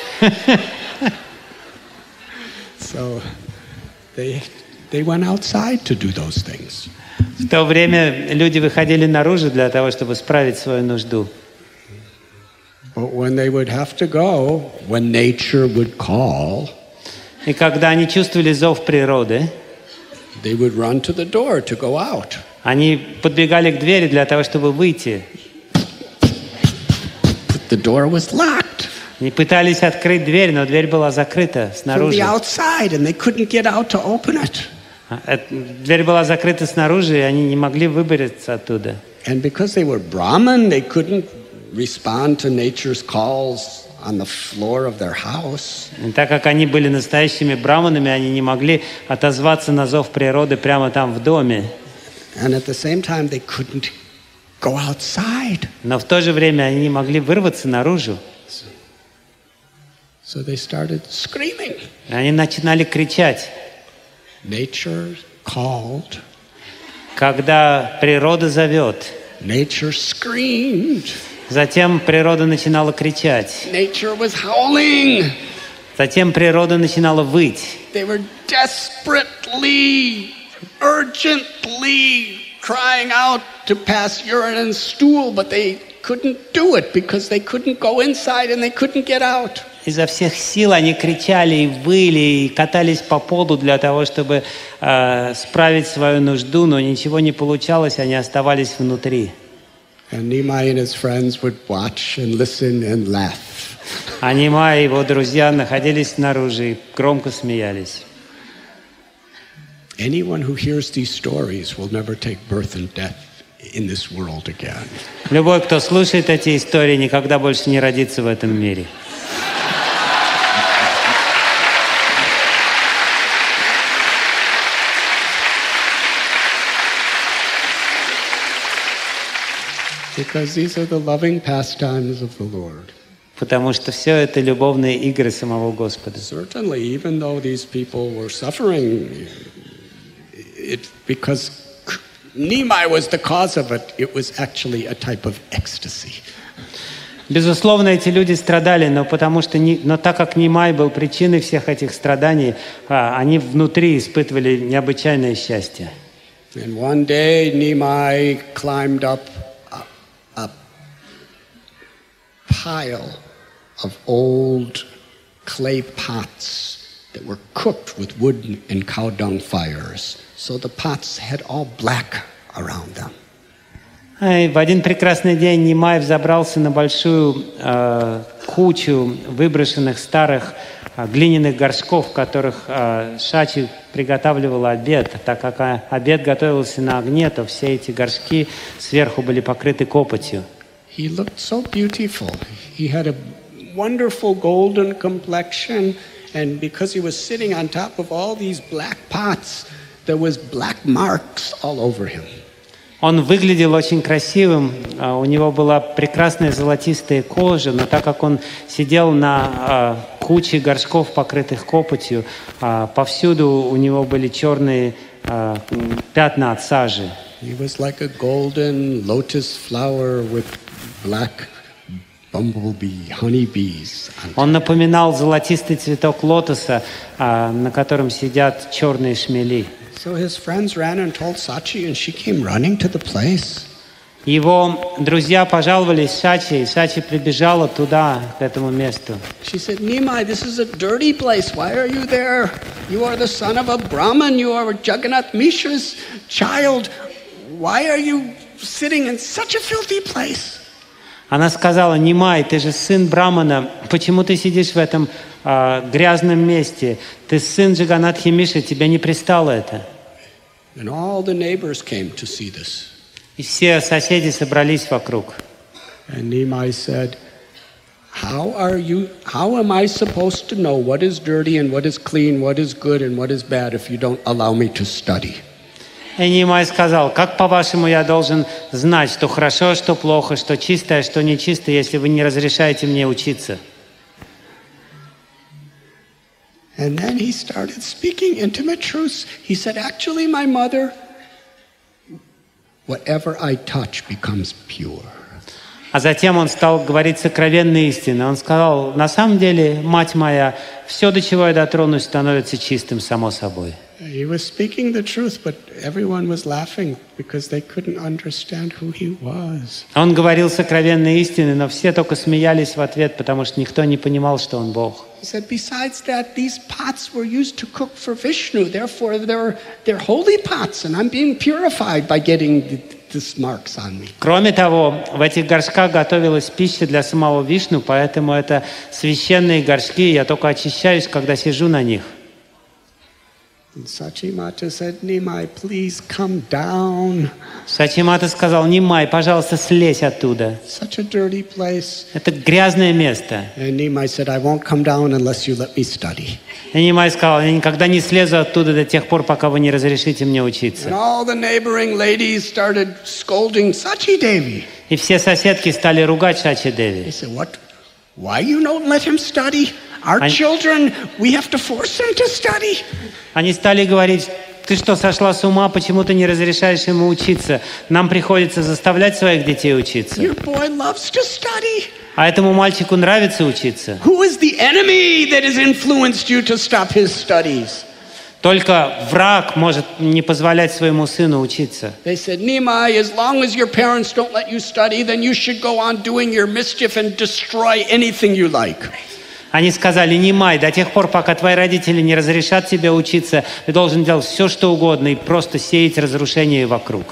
So they went outside to do those things. В то время люди выходили наружу для того, чтобы справить свою нужду. But when they would have to go, when nature would call, И когда они чувствовали зов природы, they would run to the door to go out. они подбегали к двери для того, чтобы выйти. But the door was locked Они пытались открыть дверь, но дверь была закрыта from снаружи. the outside, and they couldn't get out to open it. Дверь была закрыта снаружи, и они не могли выбраться оттуда. And because they were Brahmin, they couldn't respond to nature's calls on the floor of their house. И так как они были настоящими браманами, они не могли отозваться на зов природы прямо там в доме. And at the same time, they couldn't go outside. Но в то же время они не могли вырваться наружу. So they started screaming. И они начинали кричать. Nature called. Когда природа зовет, Nature screamed. затем природа начинала кричать, Nature was howling. затем природа начинала выть. They were desperately, urgently crying out to pass urine and stool, but they couldn't do it because they couldn't go inside and they couldn't get out. Изо всех сил они кричали и выли, и катались по полу для того, чтобы справить свою нужду, но ничего не получалось, они оставались внутри. And Nehemiah and his friends would watch and listen and laugh. А Нехемия и его друзья находились снаружи и громко смеялись. Anyone who hears these stories will never take birth and death in this world again. Любой, кто слушает эти истории, никогда больше не родится в этом мире. Because these are the loving pastimes of the Lord. Потому что все это любовные игры самого Господа. Certainly, even though these people were suffering, because Nehemiah was the cause of it, it was actually a type of ecstasy. Безусловно, эти люди страдали, но так как Нехемия был причиной всех этих страданий, они внутри испытывали необычайное счастье. And one day, Nehemiah climbed up pile of old clay pots that were cooked with wood and cow dung fires. So the pots had all black around them. И в один прекрасный день Нимай взобрался на большую кучу выброшенных старых глиняных горшков, в которых Шачи приготавливала обед. Так как обед готовился на огне, то все эти горшки сверху были покрыты копотью. He looked so beautiful. He had a wonderful golden complexion, and because he was sitting on top of all these black pots, there was black marks all over him. Он выглядел очень красивым, у него была прекрасная золотистая кожа, но так как он сидел на куче горшков, покрытых копотью, повсюду у него были черные пятна от сажи. He was like a golden lotus flower with black bumblebee, honeybees. Он напоминал золотистый цветок лотоса, на котором сидят черные шмели. So his friends ran and told Sachi, and she came running to the place. Его друзья пожаловались Шачи, и Шачи прибежала туда, к этому месту. She said, Nimai, this is a dirty place. Why are you there? You are the son of a Brahmin. You are Jagannath Mishra's child. Why are you sitting in such a filthy place? Она сказала: Нимай, ты же сын Брамана, почему ты сидишь в этом грязном месте? Ты сын Джаганатхи Мишры, тебе не пристало это. And all the neighbors came to see this. И все соседи собрались вокруг. And Nimai said, how am I supposed to know what is dirty and what is clean, what is good and what is bad if you don't allow me to study? И Нимай сказал: как, по-вашему, я должен знать, что хорошо, что плохо, что чистое, что нечисто, если вы не разрешаете мне учиться? And then he started speaking intimate truths. He said, actually, my mother, whatever I touch becomes pure. А затем он стал говорить сокровенные истины. Он сказал: на самом деле, мать моя, все, до чего я дотронусь, становится чистым само собой. He was speaking the truth, but everyone was laughing because they couldn't understand who he was. Он говорил сокровенные истины, но все только смеялись в ответ, потому что никто не понимал, что он Бог. He said, besides that, these pots were used to cook for Vishnu. Therefore, they're holy pots, and I'm being purified by getting these marks on me. Кроме того, в этих горшках готовилась пища для самого Вишну, поэтому это священные горшки, я только очищаюсь, когда сижу на них. And Sachimata said, Nimai, please come down. Сачимата сказал: Нимай, пожалуйста, слезь оттуда. Such a dirty place. Это грязное место. And Nimai said, I won't come down unless you let me study. И Нимай сказал: я никогда не слезу оттуда до тех пор, пока вы не разрешите мне And учиться. all the neighboring ladies started scolding Sachi Devi. И все соседки стали ругать Шачи They Деви. said, what? Why you don't let him study? Our children, we have to force him to study. Они стали говорить: ты что, сошла с ума? Почему ты не разрешаешь ему учиться? Нам приходится заставлять своих детей учиться. Your boy loves to study. А этому мальчику нравится учиться. Who is the enemy that has influenced you to stop his studies? Только враг может не позволять своему сыну учиться. They said, Nimai, as long as your parents don't let you study, then you should go on doing your mischief and destroy anything you like. Они сказали: Нимай, до тех пор, пока твои родители не разрешат тебе учиться, ты должен делать все, что угодно, и просто сеять разрушение вокруг.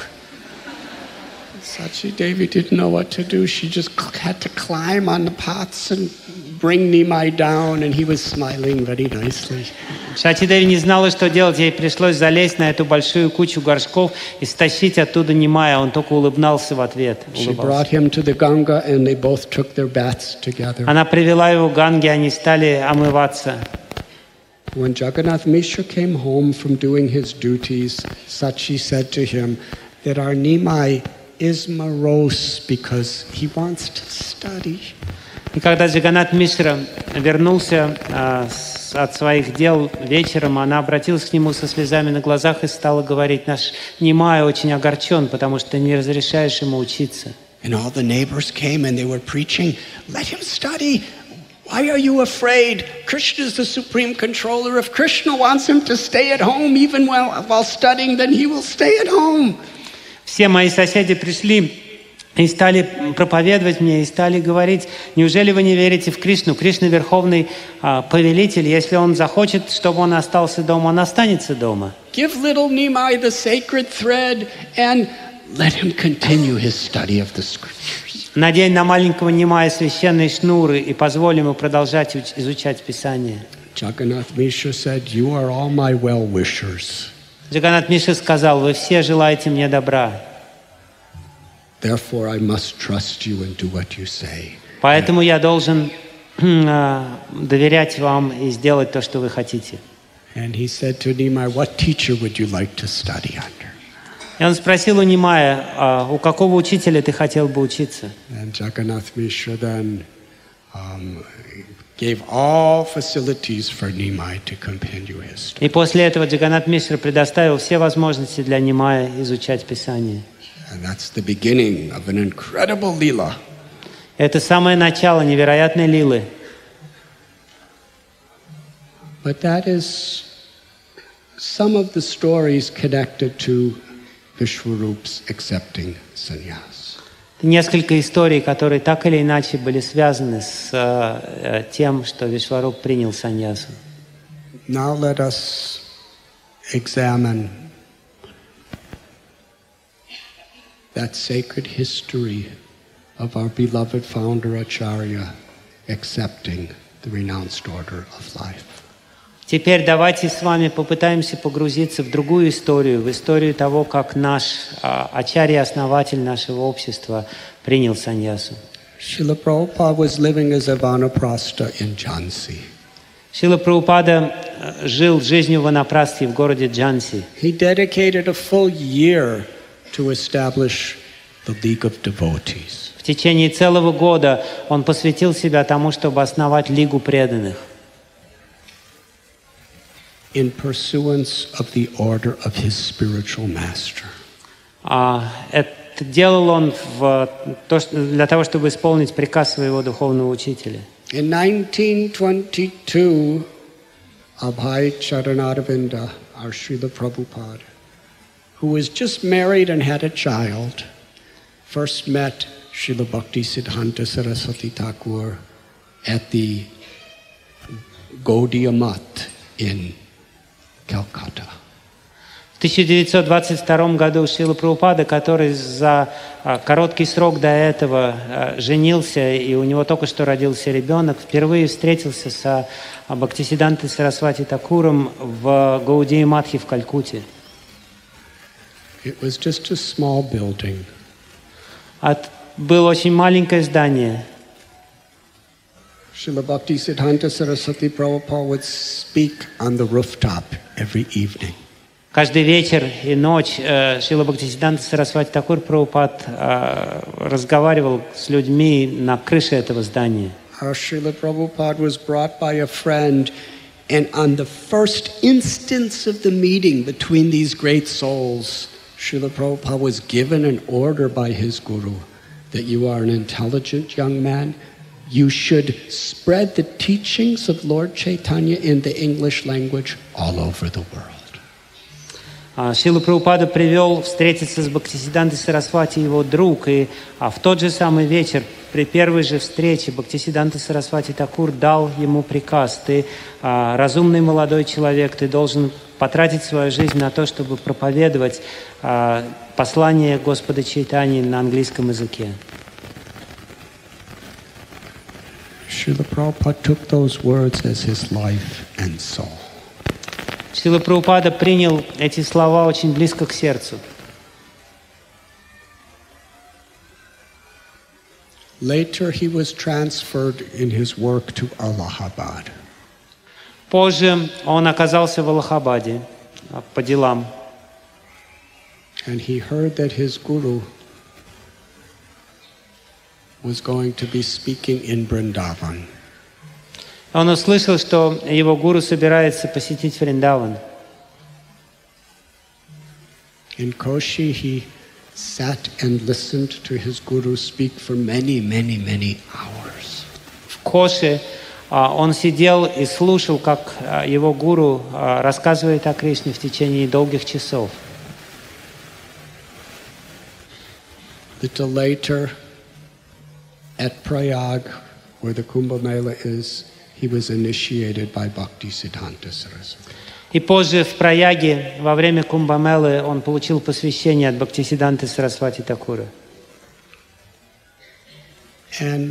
Sachi Devi didn't know what to do. She just had to climb on the pots and bring Nimai down, and he was smiling very nicely. Шачи Деви не знала, что делать. Ей пришлось залезть на эту большую кучу горшков и стащить оттуда Нимая. Он только улыбался в ответ. She brought him to the Ganga, and they both took their baths together. Она привела его к Ганге, они стали омываться. When Jagannath Mishra came home from doing his duties, Sachi said to him that our Nimai is morose because he wants to study. И когда Джаганнат Мишра вернулся от своих дел вечером, она обратилась к нему со слезами на глазах и стала говорить: наш Нимай очень огорчен, потому что ты не разрешаешь ему учиться. And all the neighbors came and they were preaching, let him study. Why are you afraid? Krishna is the supreme controller. If Krishna wants him to stay at home even while studying, then he will stay at home. Все мои соседи пришли И стали проповедовать мне, и стали говорить: неужели вы не верите в Кришну? Кришна верховный повелитель. Если он захочет, чтобы он остался дома, он останется дома. Give little Nimai the sacred thread and let him continue his study of the scriptures. Надень на маленького Нимая священные шнуры и позволь ему продолжать изучать Писание. Jagannath Mishra said, "You are all my well-wishers. Джаганнат Мишра сказал: вы все желаете мне добра. Therefore I must trust you and do what you say." Поэтому я должен доверять вам и сделать то, что вы хотите. And he said to Nimai, "What teacher would you like to study under?" И он спросил у Нимая: у какого учителя ты хотел бы учиться? And Jagannath Mishra then gave all facilities for Nimai to continue his study. И после этого Джаганнат Мишра предоставил все возможности для Нимая изучать Писание. And that's the beginning of an incredible lila. Это самое начало невероятной лилы. But that is some of the stories connected to Vishwarup's accepting sannyas. Несколько историй, которые так или иначе были связаны с тем, что Вишваруп принял саньясу. Now let us examine that sacred history of our beloved founder Acharya accepting the renounced order of life. Теперь давайте с вами попытаемся погрузиться в другую историю, в историю того, как наш ачарья, основатель нашего общества, принял саньясу. Srila Prabhupada was living as a vanaprastha in Jhansi. Шрила Прабхупада жил жизнью ванапрастхи в городе Джанси. He dedicated a full year to establish the League of Devotees. В течение целого года он посвятил себя тому, чтобы основать Лигу преданных. In pursuance of the order of his spiritual master. Это делал он для того, чтобы исполнить приказ своего духовного учителя. In 1922, Abhay Charanaravinda, our Srila Prabhupada, who was just married and had a child, first met Srila Bhakti Siddhanta Saraswati Thakur at the Gaudiya Math in Calcutta. В 1922 году Шрила Прабхупада, который за короткий срок до этого женился, и у него только что родился ребенок, впервые встретился с Бхактисиддхантой Сарасвати Такуром в Гаудия Матхе в Калькутте. It was just a small building. Было очень маленькое здание. Srila Bhakti Siddhanta Saraswati Prabhupada would speak on the rooftop every evening. Каждый вечер и ночь Шрила Бхактисиддханта Сарасвати Такур Прабхупад разговаривал с людьми на крыше этого здания. Our Srila Prabhupada was brought by a friend, and on the first instance of the meeting between these great souls, Srila Prabhupada was given an order by his guru that you are an intelligent young man. You should spread the teachings of Lord Chaitanya in the English language all over the world. Шрила Прабхупада привел встретиться с Бхактисиддхантой Сарасвати его друг, и в тот же самый вечер, при первой же встрече, Бхактисиддханта Сарасвати Такур дал ему приказ: ты разумный молодой человек, ты должен потратить свою жизнь на то, чтобы проповедовать послание Господа Чайтаньи на английском языке. Srila Prabhupada took those words as his life and soul. Шрила Прабхупада принял эти слова очень близко к сердцу. Later he was transferred in his work to Allahabad. Позже он оказался в Аллахабаде по делам. And he heard that his guru was going to be speaking in Vrindavan. Он услышал, что его гуру собирается посетить Вриндаван. In Koshi, he sat and listened to his guru speak for many, many, many hours. В Коше он сидел и слушал, как его гуру рассказывает о Кришне в течение долгих часов. Little later, at Prayag, where the Kumbh Mela is, he was initiated by Bhaktisiddhanta Saraswati. И позже в Праяге, во время Кумбамелы, он получил посвящение от Бхактисиддханты Сарасвати Такура. And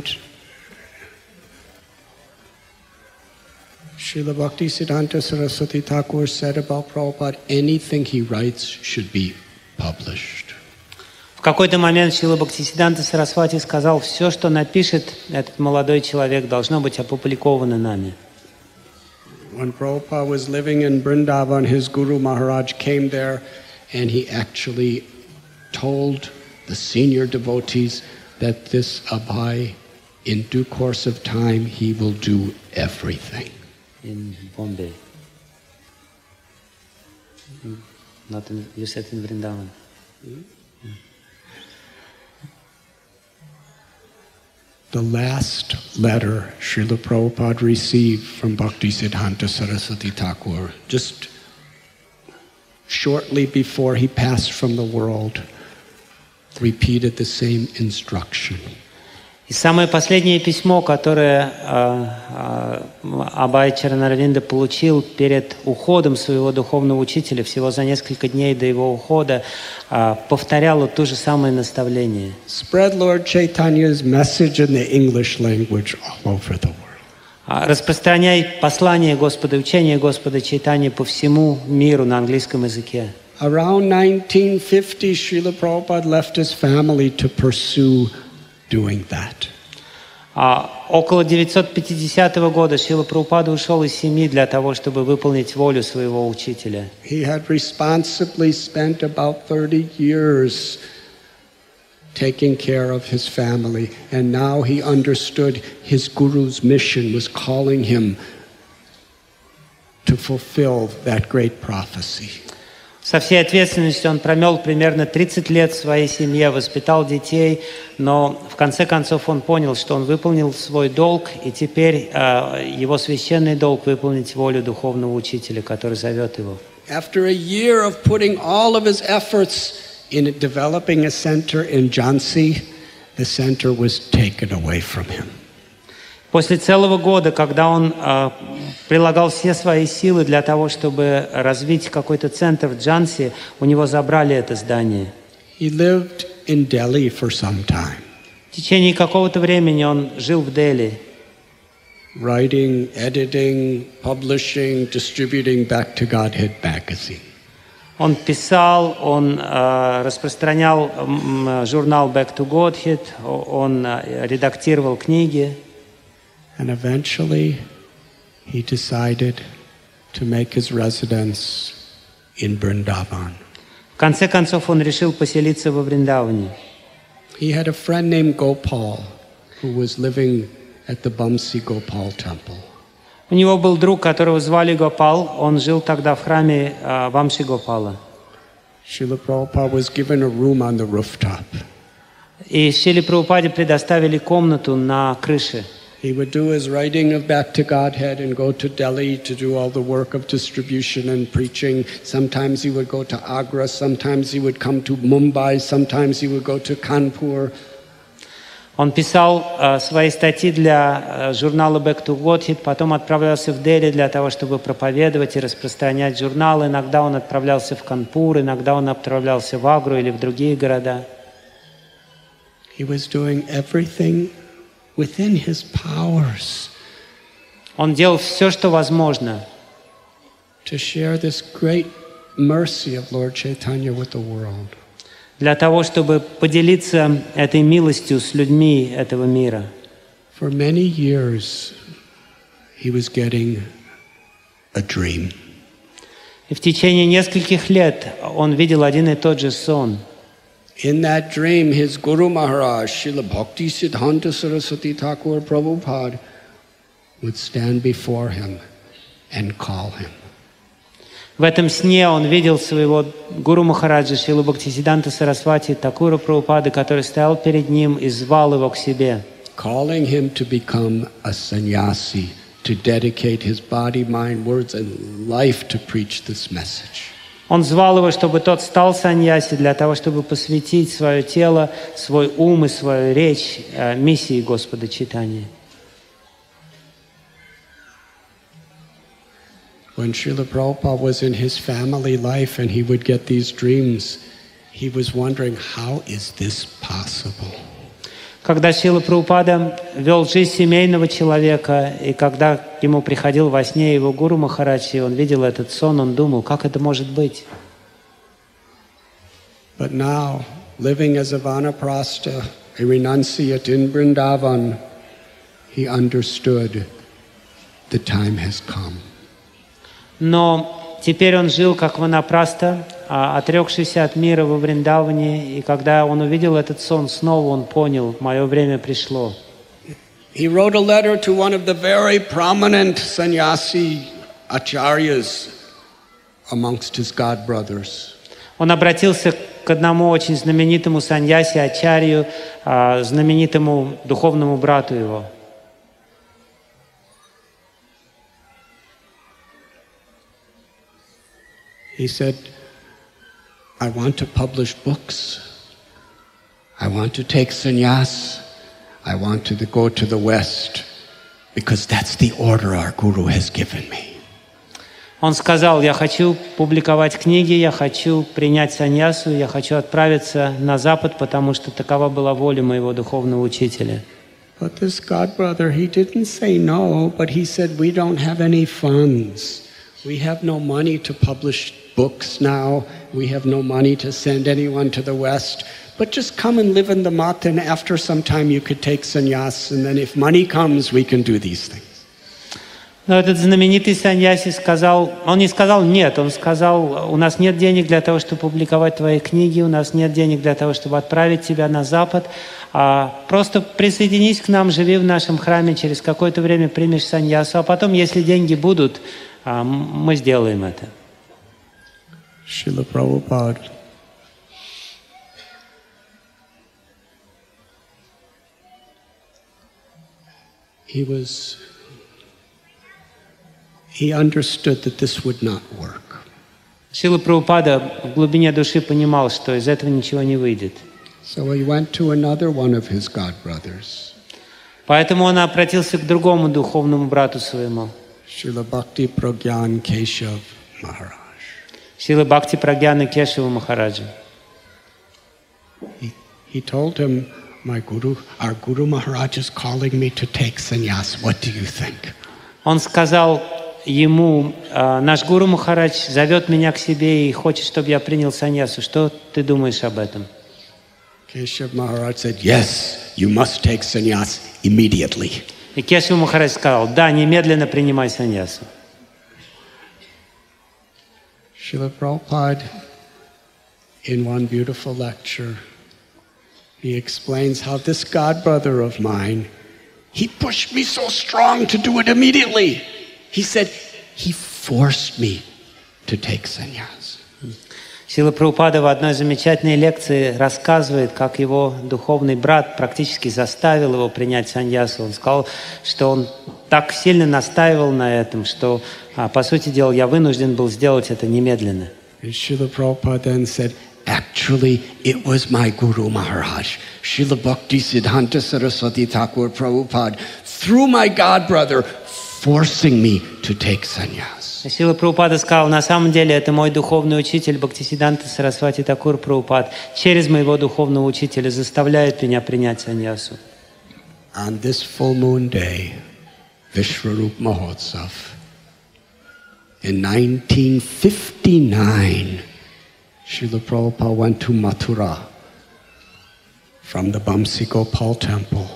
Srila Bhaktisiddhanta Saraswati Thakur said about Prabhupada, anything he writes should be published. В какой-то момент Шрила Бхактисиддханта Сарасвати сказал, все, что напишет этот молодой человек, должно быть опубликовано нами. When Prabhupada was living in Vrindavan, his Guru Maharaj came there and he actually told the senior devotees that this Abhay, in due course of time, he will do everything. In Bombay. Not in, you said in Vrindavan. The last letter Srila Prabhupada received from Bhaktisiddhanta Saraswati Thakur, just shortly before he passed from the world, repeated the same instruction. И самое последнее письмо, которое Абхай Чаранарвинда получил перед уходом своего духовного учителя, всего за несколько дней до его ухода, повторяло то же самое наставление. Spread Lord Chaitanya's message in the English language all over the world. Распространяй послание Господа, учение Господа Чайтаньи по всему миру на английском языке. Around 1950, Srila Prabhupada left his family to pursue doing that. Около 950 года Шрила Прабхупада ушел из семьи для того, чтобы выполнить волю своего учителя. He had responsibly spent about 30 years taking care of his family, and now he understood his guru's mission was calling him to fulfill that great prophecy. Со всей ответственностью он провел примерно 30 лет в своей семье, воспитал детей, но в конце концов он понял, что он выполнил свой долг, и теперь его священный долг выполнить волю духовного учителя, который зовет его. After a year of putting all of his efforts in developing a center in Jhansi, the center was taken away from him. После целого года, когда он прилагал все свои силы для того, чтобы развить какой-то центр в Джанси, у него забрали это здание. He lived in Delhi for some time. В течение какого-то времени он жил в Дели. Writing, editing, publishing, distributing Back to Godhead magazine. Он писал, он распространял журнал Back to Godhead, он редактировал книги. And eventually, he decided to make his residence in Vrindavan. В конце концов, он решил поселиться во Вриндаване. He had a friend named Gopal who was living at the Bamsi Gopal temple. У него был друг, которого звали Гопал. Он жил тогда в храме Вамши Гопала. Srila Prabhupada was given a room on the rooftop. И Шриле Прабхупаде предоставили комнату на крыше. He would do his writing of Back to Godhead and go to Delhi to do all the work of distribution and preaching. Sometimes he would go to Agra, sometimes he would come to Mumbai, sometimes he would go to Kanpur. Он писал свои статьи для журнала Back to Godhead, потом отправлялся в Дели для того, чтобы проповедовать и распространять журнал. Иногда он отправлялся в Канпур, иногда он отправлялся в Агру или в другие города. He was doing everything within his powers. Он делал все, что возможно, To share this great mercy of Lord Chaitanya with the world. для того, чтобы поделиться этой милостью с людьми этого мира. For many years, he was getting a dream. И в tечение нескольких лет он видел один и тот же сон. In that dream, his Guru Maharaj, Srila Bhaktisiddhanta Saraswati Thakur Prabhupada, would stand before him and call him. В этом сне он видел своего гуру Махараджа Шрилу Бхактисиддханта Сарасвати Такура Прабхупады, который стоял перед ним и звал его к себе. Calling him to become a sannyasi, to dedicate his body, mind, words, and life to preach this message. Он звал его, чтобы тот стал саньяси для того, чтобы посвятить свое тело, свой ум и свою речь миссии Господа Чайтаньи. When Srila Prabhupada was in his family life and he would get these dreams, he was wondering, how is this possible? Когда Шрила Прабхупада вел жизнь семейного человека, и когда ему приходил во сне его гуру Махарадж, и он видел этот сон, он думал, как это может быть? But now, living as a Vanaprastha, a renunciate in Vrindavan, he understood the time has come. Но теперь он жил как ванапраста, отрекшийся от мира во Вриндаване, и когда он увидел этот сон, снова он понял, мое время пришло. He wrote a letter to one of the very prominent sannyasi acharyas amongst his god brothers. Он обратился к одному очень знаменитому саньяси ачарью, знаменитому духовному брату его. He said, I want to publish books. I want to take sannyas. I want to go to the West because that's the order our Guru has given me. Он сказал, я хочу публиковать книги, я хочу принять саньясу, я хочу отправиться на Запад, потому что такова была воля моего духовного учителя. But this god brother, he didn't say no, but he said, we don't have any funds. We have no money to publish books now. We have no money to send anyone to the West. But just come and live in the mat, and after some time you could take sannyas, and then if money comes, we can do these things. Но этот знаменитый саньяси сказал, он не сказал нет, он сказал, у нас нет денег для того, чтобы публиковать твои книги, у нас нет денег для того, чтобы отправить тебя на Запад, просто присоединись к нам, живи в нашем храме, через какое-то время примешь саньясу, а потом, если деньги будут, мы сделаем это. Srila Prabhupada, he understood that this would not work. Шрила Прабхупада в глубине души понимал, что из этого ничего не выйдет. So he went to another one of his god brothers, Поэтому он обратился к другому духовному брату своему, Srila Bhakti Pragyan Keshav Maharaj. Шрила Бхакти Прагьяна Кешава Махараджа. He told him, our Guru Maharaj is calling me to take sannyas. What do you think? Он сказал ему, наш Гуру Махарадж зовет меня к себе и хочет, чтобы я принял саньясу. Что ты думаешь об этом? Keshav Maharaj said, yes, you must take sannyas immediately. И Кешава Махарадж сказал, да, немедленно принимай саньясу. Srila Prabhupada, in one beautiful lecture, he explains how this god brother of mine, he pushed me so strong to do it immediately. He said, he forced me to take sannyas. Шрила Прабхупада в одной замечательной лекции рассказывает, как его духовный брат практически заставил его принять саньясу. Он сказал, что он так сильно настаивал на этом, что, по сути дела, я вынужден был сделать это немедленно. And Srila Prabhupada then said, actually, it was my Guru Maharaj, Srila Bhakti Siddhanta Saraswati Thakur Prabhupada, through my god brother, forcing me to take sannyas. Шрила Прабхупада сказал, на самом деле это мой духовный учитель Бхактисиддханта Сарасвати Такур Прабхупад через моего духовного учителя заставляет меня принять саньясу. On this full moon day, Vishwarup Mahotsav, in 1959, Srila Prabhupada went to Mathura from the Bamsi Gopal temple.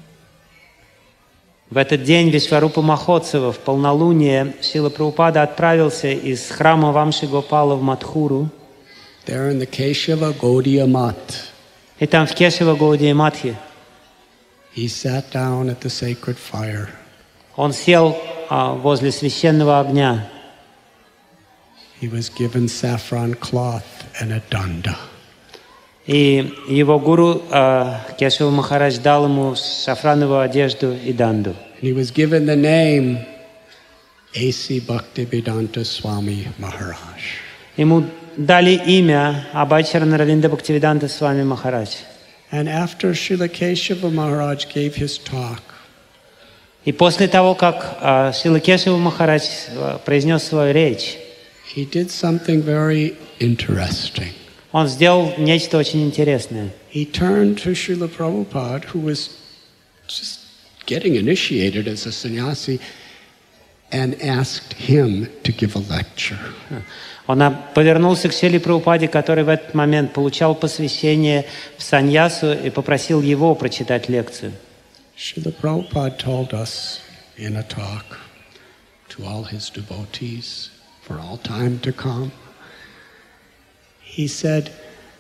В этот день Вишварупа Махотсава в полнолуние Шрила Прабхупада отправился из храма Вамши Гопала в Мадхуру. There in the Keshava Gaudiya Math, И там в Кешава Гаудия Матхе he sat down at the sacred fire. он сел возле священного огня. He was given saffron cloth and a danda. И его гуру Кешава Махарадж дал ему шафрановую одежду и данду. And he was given the name A.C. Bhaktivedanta Swami Maharaj. Ему дали имя Абачарана Равинда Бхактивиданта Свами Махарадж. And after Srila Keshava Maharaj gave his talk, И после того, как Шрила Кешава Махарадж произнес свою речь, he did something very interesting. он сделал нечто очень интересное. He turned to Srila Prabhupada, who was just getting initiated as a sannyasi, and asked him to give a lecture. Он повернулся к Шриле Прабхупаде, который в этот момент получал посвящение в саньясу, и попросил его прочитать лекцию. Srila Prabhupada told us in a talk to all his devotees for all time to come, he said,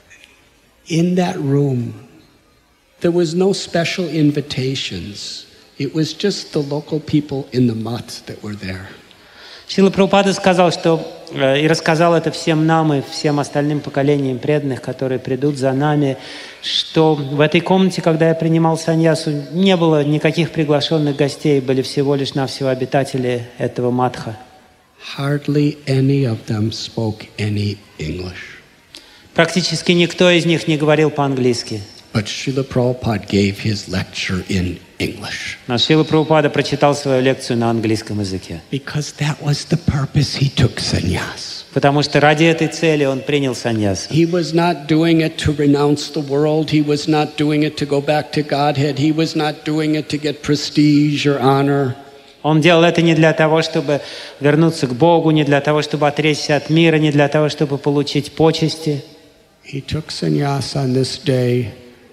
in that room, there was no special invitations. It was just the local people in the mutt that were there. Шрила Прабхупада сказал, что и рассказал это всем нам и всем остальным поколениям преданных, которые придут за нами, что в этой комнате, когда я принимал саньясу, не было никаких приглашенных гостей, были всего лишь навсего обитатели этого матха. Hardly any of them spoke any English. Практически никто из них не говорил по-английски. But Srila Prabhupada gave his lecture in English. Но Шрила Прабхупада прочитал свою лекцию на английском языке. Because that was the purpose he took sannyas. Потому что ради этой цели он принял саньяс. He was not doing it to renounce the world. He was not doing it to go back to Godhead. He was not doing it to get prestige or honor. Он делал это не для того, чтобы вернуться к Богу, не для того, чтобы отречься от мира, не для того, чтобы получить почести. He took sannyas on this day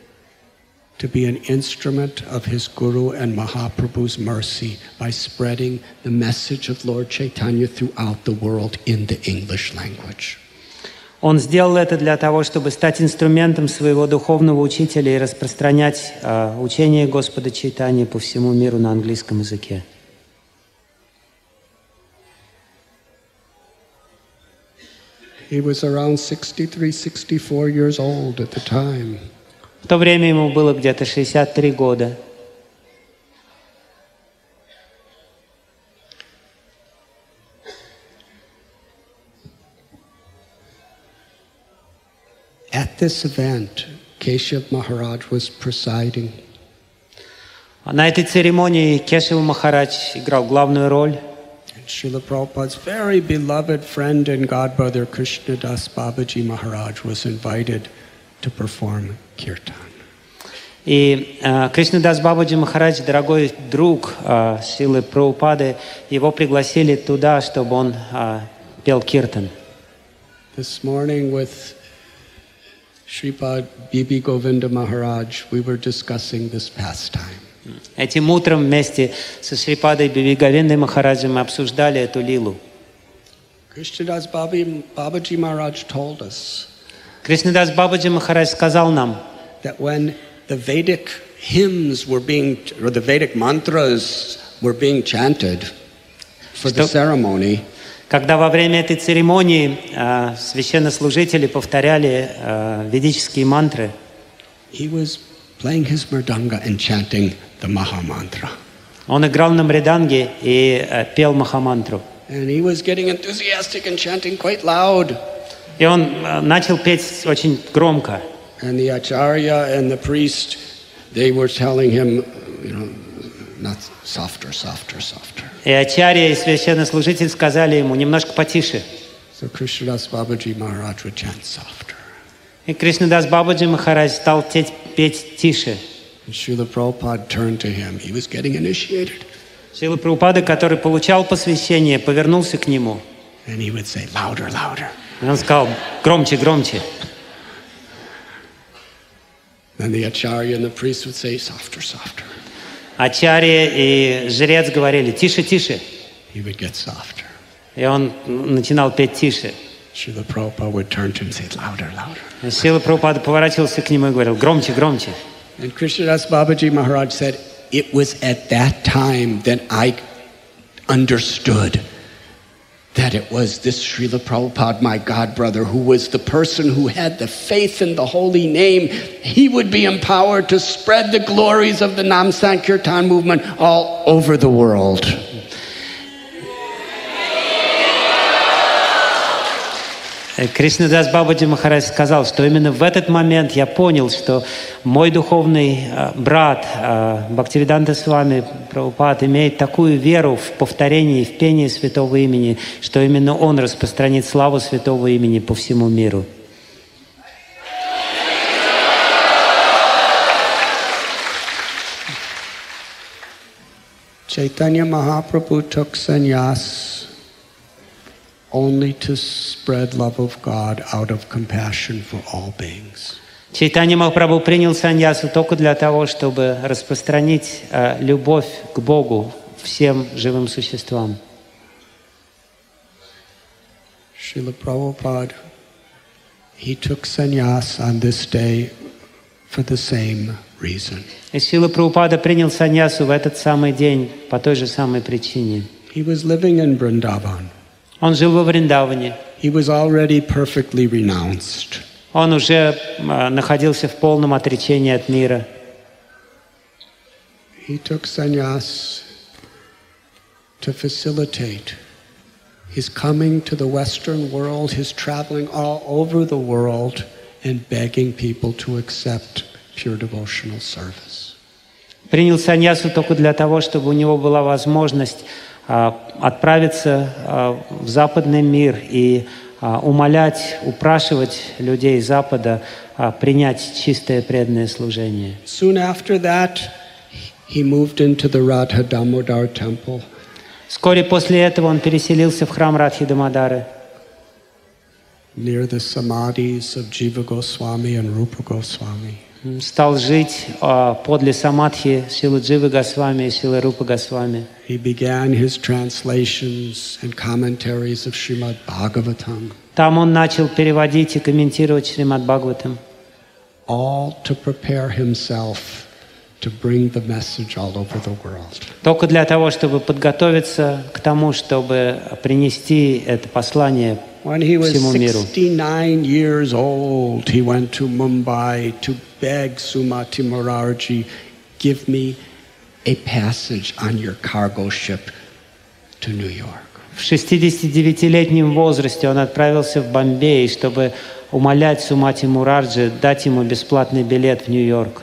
to be an instrument of his Guru and Mahaprabhu's mercy by spreading the message of Lord Chaitanya throughout the world in the English language. Он сделал это для того, чтобы стать инструментом своего духовного учителя и распространять учение Господа Чайтаньи по всему миру на английском языке. He was around 63, 64 years old at the time. В то время ему было где-то 63 года. At this event, Keshav Maharaj was presiding. На этой церемонии Кешава Махарадж играл главную роль. And Srila Prabhupada's very beloved friend and godbrother Krishnadas Babaji Maharaj was invited to perform kirtan. И Кришнадас Бабаджи Махарадж, дорогой друг Шрилы Прабхупады, его пригласили туда, чтобы он пел киртан. This morning with Shripad Bibi Govinda Maharaj, we were discussing this pastime. Этим утром вместе со Шрипадой Биби Говиндой Махараджем мы обсуждали эту лилу. Krishnadas Babaji Maharaj told us Кришнадас Бабаджи Махарадж сказал нам, that when the Vedic hymns were or the Vedic mantras were being chanted for the ceremony, когда во время этой церемонии священнослужители повторяли ведические мантры, he was playing his mridanga and chanting the Maha Mantra. Он играл на мриданге и пел Махамантру. And he was getting enthusiastic and chanting quite loud. И он начал петь очень громко. And the acharya and the priest, they were telling him, not softer, softer, softer. И ачарья и священнослужитель сказали ему немножко потише. So Krishnadas Babaji Maharaj would chant softer. И Кришнадас Бабаджи Махарадж стал петь тише. And Srila Prabhupada turned to him. He was getting initiated. Шрила Прабхупада, который получал посвящение, повернулся к нему. And he would say, louder, louder. И он сказал, громче, громче. And the acharya and the priest would say, softer, softer. Ачарья и жрец говорили, тише, тише. He would get softer. И он начинал петь тише. Srila Prabhupada would turn to him and say, louder, louder. Шрила Прабхупада поворачивался к нему и говорил, громче, громче. And Krishnadas Babaji Maharaj said, it was at that time that I understood that it was this Srila Prabhupada, my godbrother, who was the person who had the faith in the holy name. He would be empowered to spread the glories of the Nam Sankirtan movement all over the world. Кришнадас Бабаджи Махарадж сказал, что именно в этот момент я понял, что мой духовный брат Бхактивиданта Свами Прабхупад имеет такую веру в повторение и в пение святого имени, что именно он распространит славу святого имени по всему миру. Chaitanya Mahaprabhu took sannyas only to spread love of God out of compassion for all beings. Чайтанья Махапрабху принял саньясу только для того, чтобы распространить любовь к Богу всем живым существам. Srila Prabhupada, he took sannyas on this day for the same reason. И Шрила Прабхупада принял саньясу в этот самый день по той же самой причине. He was living in Vrindavan. Он жил во Вриндаване. He was already perfectly renounced. Он уже находился в полном отречении от мира. He took sannyas to facilitate his coming to the Western world, his traveling all over the world and begging people to accept pure devotional service. Принял саньясу только для того, чтобы у него была возможность отправиться в западный мир и умолять, упрашивать людей Запада принять чистое преданное служение. Soon after that, he moved into the Radha Damodar temple. Вскоре после этого он переселился в храм Радхи Дамодары, Near the samadhis of Jiva Goswami and Rupa Goswami. стал жить подле самадхи Шрилы Дживы Госвами и Шрилы Рупы Госвами. He began his translations and commentaries of Srimad Bhagavatam, Там он начал переводить и комментировать Шримад Бхагаватам, all to prepare himself to bring the message all over the world. только для того, чтобы подготовиться к тому, чтобы принести это послание When he was всему миру. 69 years old, he went to Mumbai to beg Sumati Morarji, give me a passage on your cargo ship to New York. В 69-летнем возрасте он отправился в Бомбей, чтобы умолять Сумати Мурарджи дать ему бесплатный билет в Нью-Йорк.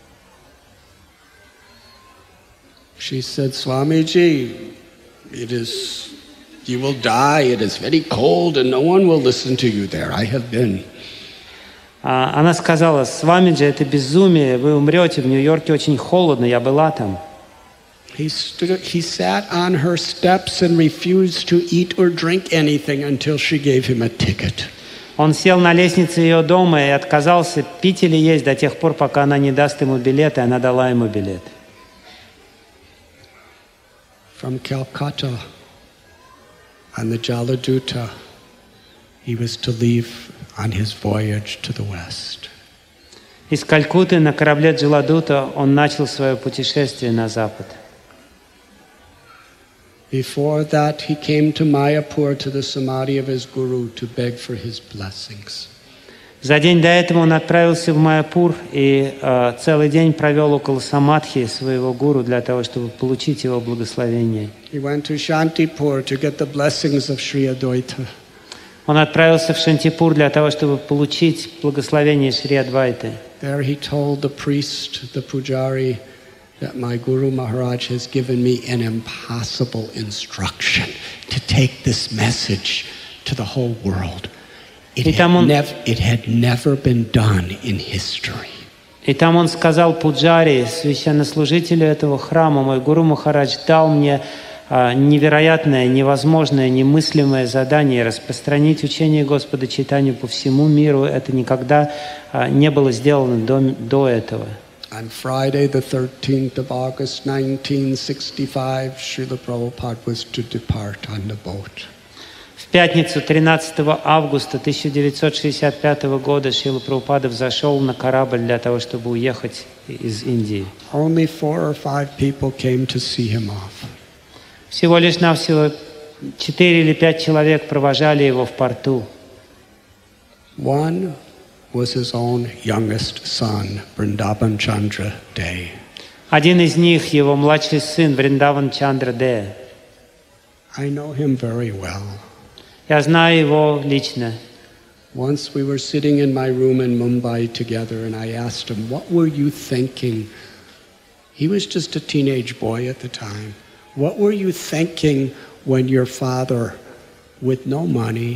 She said, Swamiji, you will die, it is very cold, and no one will listen to you there. I have been. Она сказала: «Свамиджи, это безумие, вы умрете, в Нью-Йорке очень холодно, я была там». He sat on her steps and refused to eat or drink anything until she gave him a ticket. Он сел на лестнице ее дома и отказался пить или есть до тех пор, пока она не даст ему билет, и она дала ему билет. From Calcutta on the Jaladuta, he was to leave on his voyage to the west. Из Калькутты на корабле Джаладута он начал свое путешествие на запад. Before that, he came to Mayapur to the samadhi of his guru to beg for his blessings. За день до этого он отправился в Майяпур и целый день провел около самадхи своего гуру для того, чтобы получить его благословение. He went to Shantipur to get the blessings of Sri Advaita. Он отправился в Шантипур для того, чтобы получить благословение Шри Адвайты. There he told the priest, the pujari, that my Guru Maharaj has given me an impossible instruction to take this message to the whole world. It had never been done in history. И там он сказал пуджари, священнослужителю этого храма: «Мой Гуру Махарадж дал мне невероятное, невозможное, немыслимое задание распространить учение Господа Чайтаньи по всему миру. Это никогда не было сделано до этого». On Friday, the 13th of August, 1965, Srila Prabhupada was to depart on the boat. В пятницу 13 августа 1965 года Шрила Прабхупада взошел на корабль для того, чтобы уехать из Индии. Only 4 or 5 people came to see him off. Всего лишь навсего 4 или 5 человек провожали его в порту. One was his own youngest son, Vrindavan Chandra Dey. Один из них, его младший сын Вриндаван Чандра Де. I know him very well. Я знаю его лично. Once we were sitting in my room in Mumbai together, and I asked him, "What were you thinking?" He was just a teenage boy at the time. "What were you thinking when your father, with no money,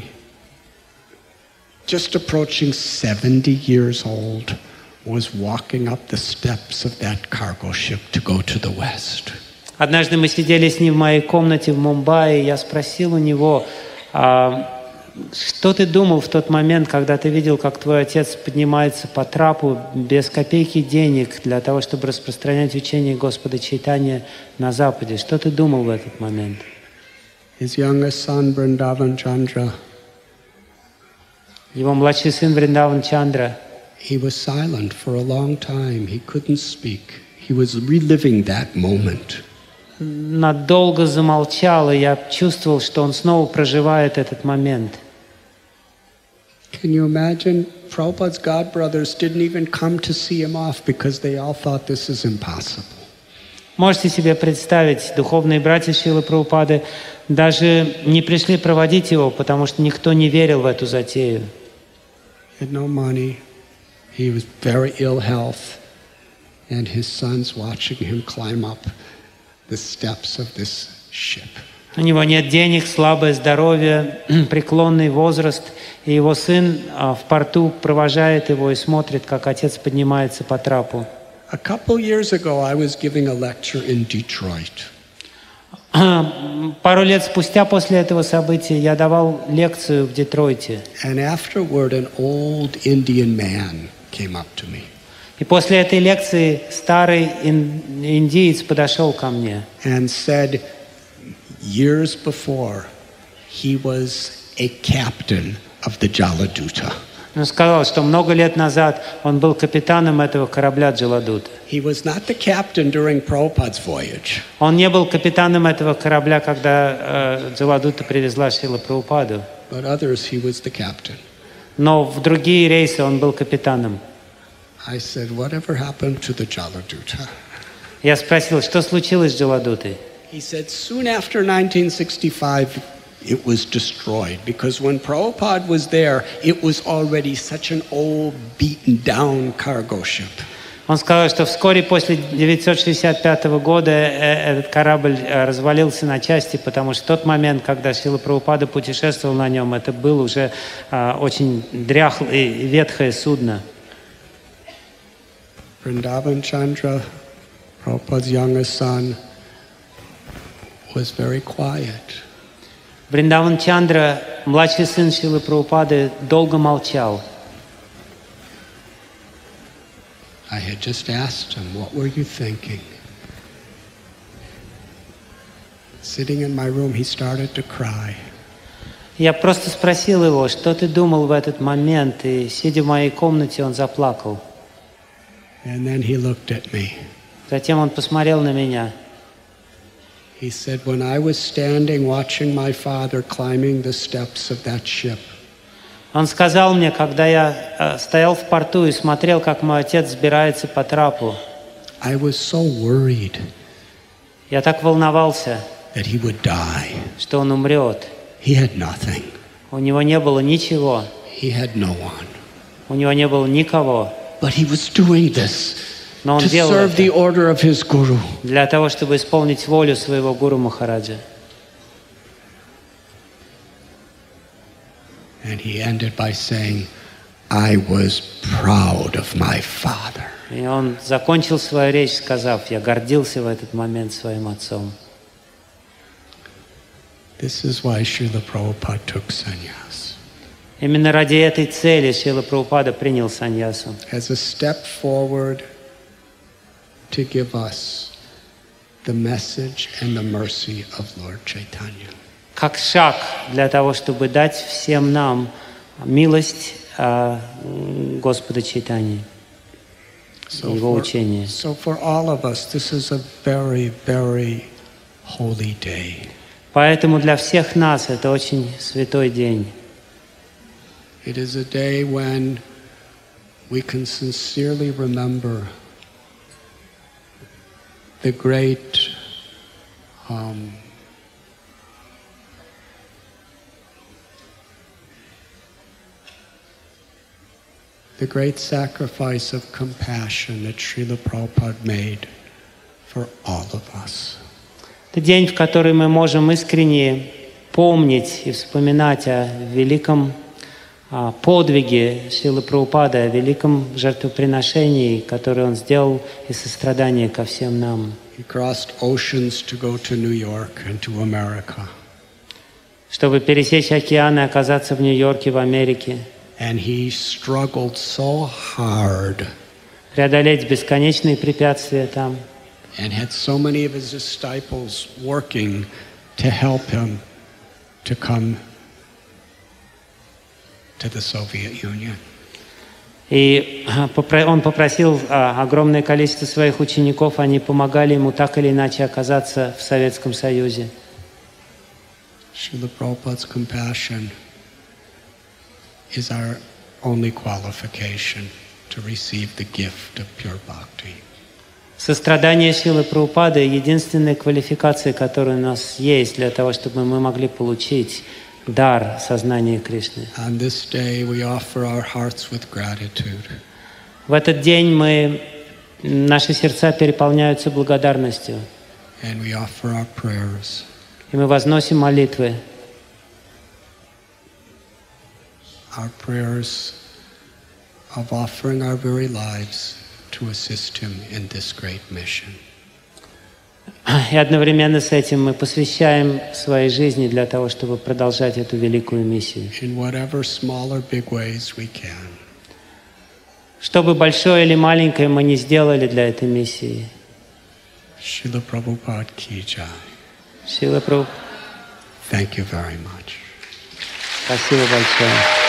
just approaching 70 years old, was walking up the steps of that cargo ship to go to the West?" Однажды мы сидели с ним в моей комнате в Мумбаи, и я спросил у него, что ты думал в тот момент, когда ты видел, как твой отец поднимается по трапу без копейки денег для того, чтобы распространять учение Господа Чайтанья на Западе? Что ты думал в этот момент? His youngest son, Vrindavan Chandra, Его младший сын Вриндаван Чандра, he was silent for a long time. He couldn't speak. He was reliving that moment. надолго замолчал, и я чувствовал, что он снова проживает этот момент. Can you imagine? Prabhupada's godbrothers didn't even come to see him off because they all thought this is impossible. Можете себе представить, духовные братья Шрилы Прабхупады даже не пришли проводить его, потому что никто не верил в эту затею. He had no money. He was very ill health. And his sons watching him climb up the steps of this ship. У него нет денег, слабое здоровье, преклонный возраст, и его сын в порту провожает его и смотрит, как отец поднимается по трапу. A couple years ago, I was giving a lecture in Detroit. Пару лет спустя после этого события я давал лекцию в Детройте. And afterward, an old Indian man came up to me. И после этой лекции старый индиец подошел ко мне And said, years before, he was a captain of the Jaladuta. Он сказал, что много лет назад он был капитаном этого корабля Джаладута. He was not the captain during Prabhupada's voyage. Он не был капитаном этого корабля, когда Джаладута привезла Шрила Прабхупаду. But others, he was the captain. Но в другие рейсы он был капитаном. I said, whatever happened to the Jaladuta? Я спросил, что случилось с Джаладутой? He said, soon after 1965, it was destroyed because when Prabhupada was there, it was already such an old, beaten-down cargo ship. Он сказал, что вскоре после 1965 года этот корабль развалился на части, потому что в тот момент, когда Шрила Прабхупада путешествовал на нем, это было уже очень дряхлое и ветхое судно. Vrindavan Chandra, Prabhupada's youngest son, was very quiet. Вриндаван Чандра, младший сын Шрилы Прабхупады, долго молчал. I had just asked him, what were you thinking? Sitting in my room, he started to cry. Я просто спросил его, что ты думал в этот момент, и, сидя в моей комнате, он заплакал. And then he looked at me. Затем он посмотрел на меня. He said, when I was standing watching my father climbing the steps of that ship, Он сказал мне, когда я стоял в порту и смотрел, как мой отец взбирается по трапу, I was so worried я так волновался, that he would die. что он умрет. He had nothing. У него не было ничего, He had no one. у него не было никого, But he was doing this но он to делал serve the это order of his guru. для того, чтобы исполнить волю своего гуру Махараджа. And he ended by saying, I was proud of my father. И он закончил свою речь, сказав, я гордился в этот момент своим отцом. This is why Srila Prabhupada took sannyas. Именно ради этой цели Шрила Прабхупада принял саньясу. As a step forward to give us the message and the mercy of Lord Chaitanya. Как шаг для того, чтобы дать всем нам милость Господа Чайтаньи, Его учение. So for all of us, this is a very, very holy day. Поэтому для всех нас это очень святой день. It is a day when we can sincerely remember the great the great sacrifice of compassion that Srila Prabhupada made for all of us. Это день, в который мы можем искренне помнить и вспоминать о великом подвиге Шрилы Прабхупады, о великом жертвоприношении, которое он сделал из сострадания ко всем нам. He crossed oceans to go to New York and to America. Чтобы пересечь океан и оказаться в Нью-Йорке, в Америке. And he struggled so hard. Преодолеть бесконечные препятствия там. And had so many of his disciples working to help him to come to the Soviet Union. И он попросил огромное количество своих учеников, они помогали ему так или иначе оказаться в Советском Союзе. Srila Prabhupada's compassion is our only qualification to receive the gift of pure bhakti. Сострадание Шрилы Прабхупады — единственная квалификация, которая у нас есть для того, чтобы мы могли получить дар сознания Кришны. On this day we offer our hearts with gratitude. В этот день наши сердца переполняются благодарностью, And we offer our prayers. и мы возносим молитвы. Our prayers of offering our very lives to assist him in this great mission. И одновременно с этим мы посвящаем своей жизни для того, чтобы продолжать эту великую миссию. In whatever small or big ways we can. Что бы большое или маленькое мы не сделали для этой миссии. Srila Prabhupada ki jai. Шрила Прабхупада. Thank you very much. Спасибо большое.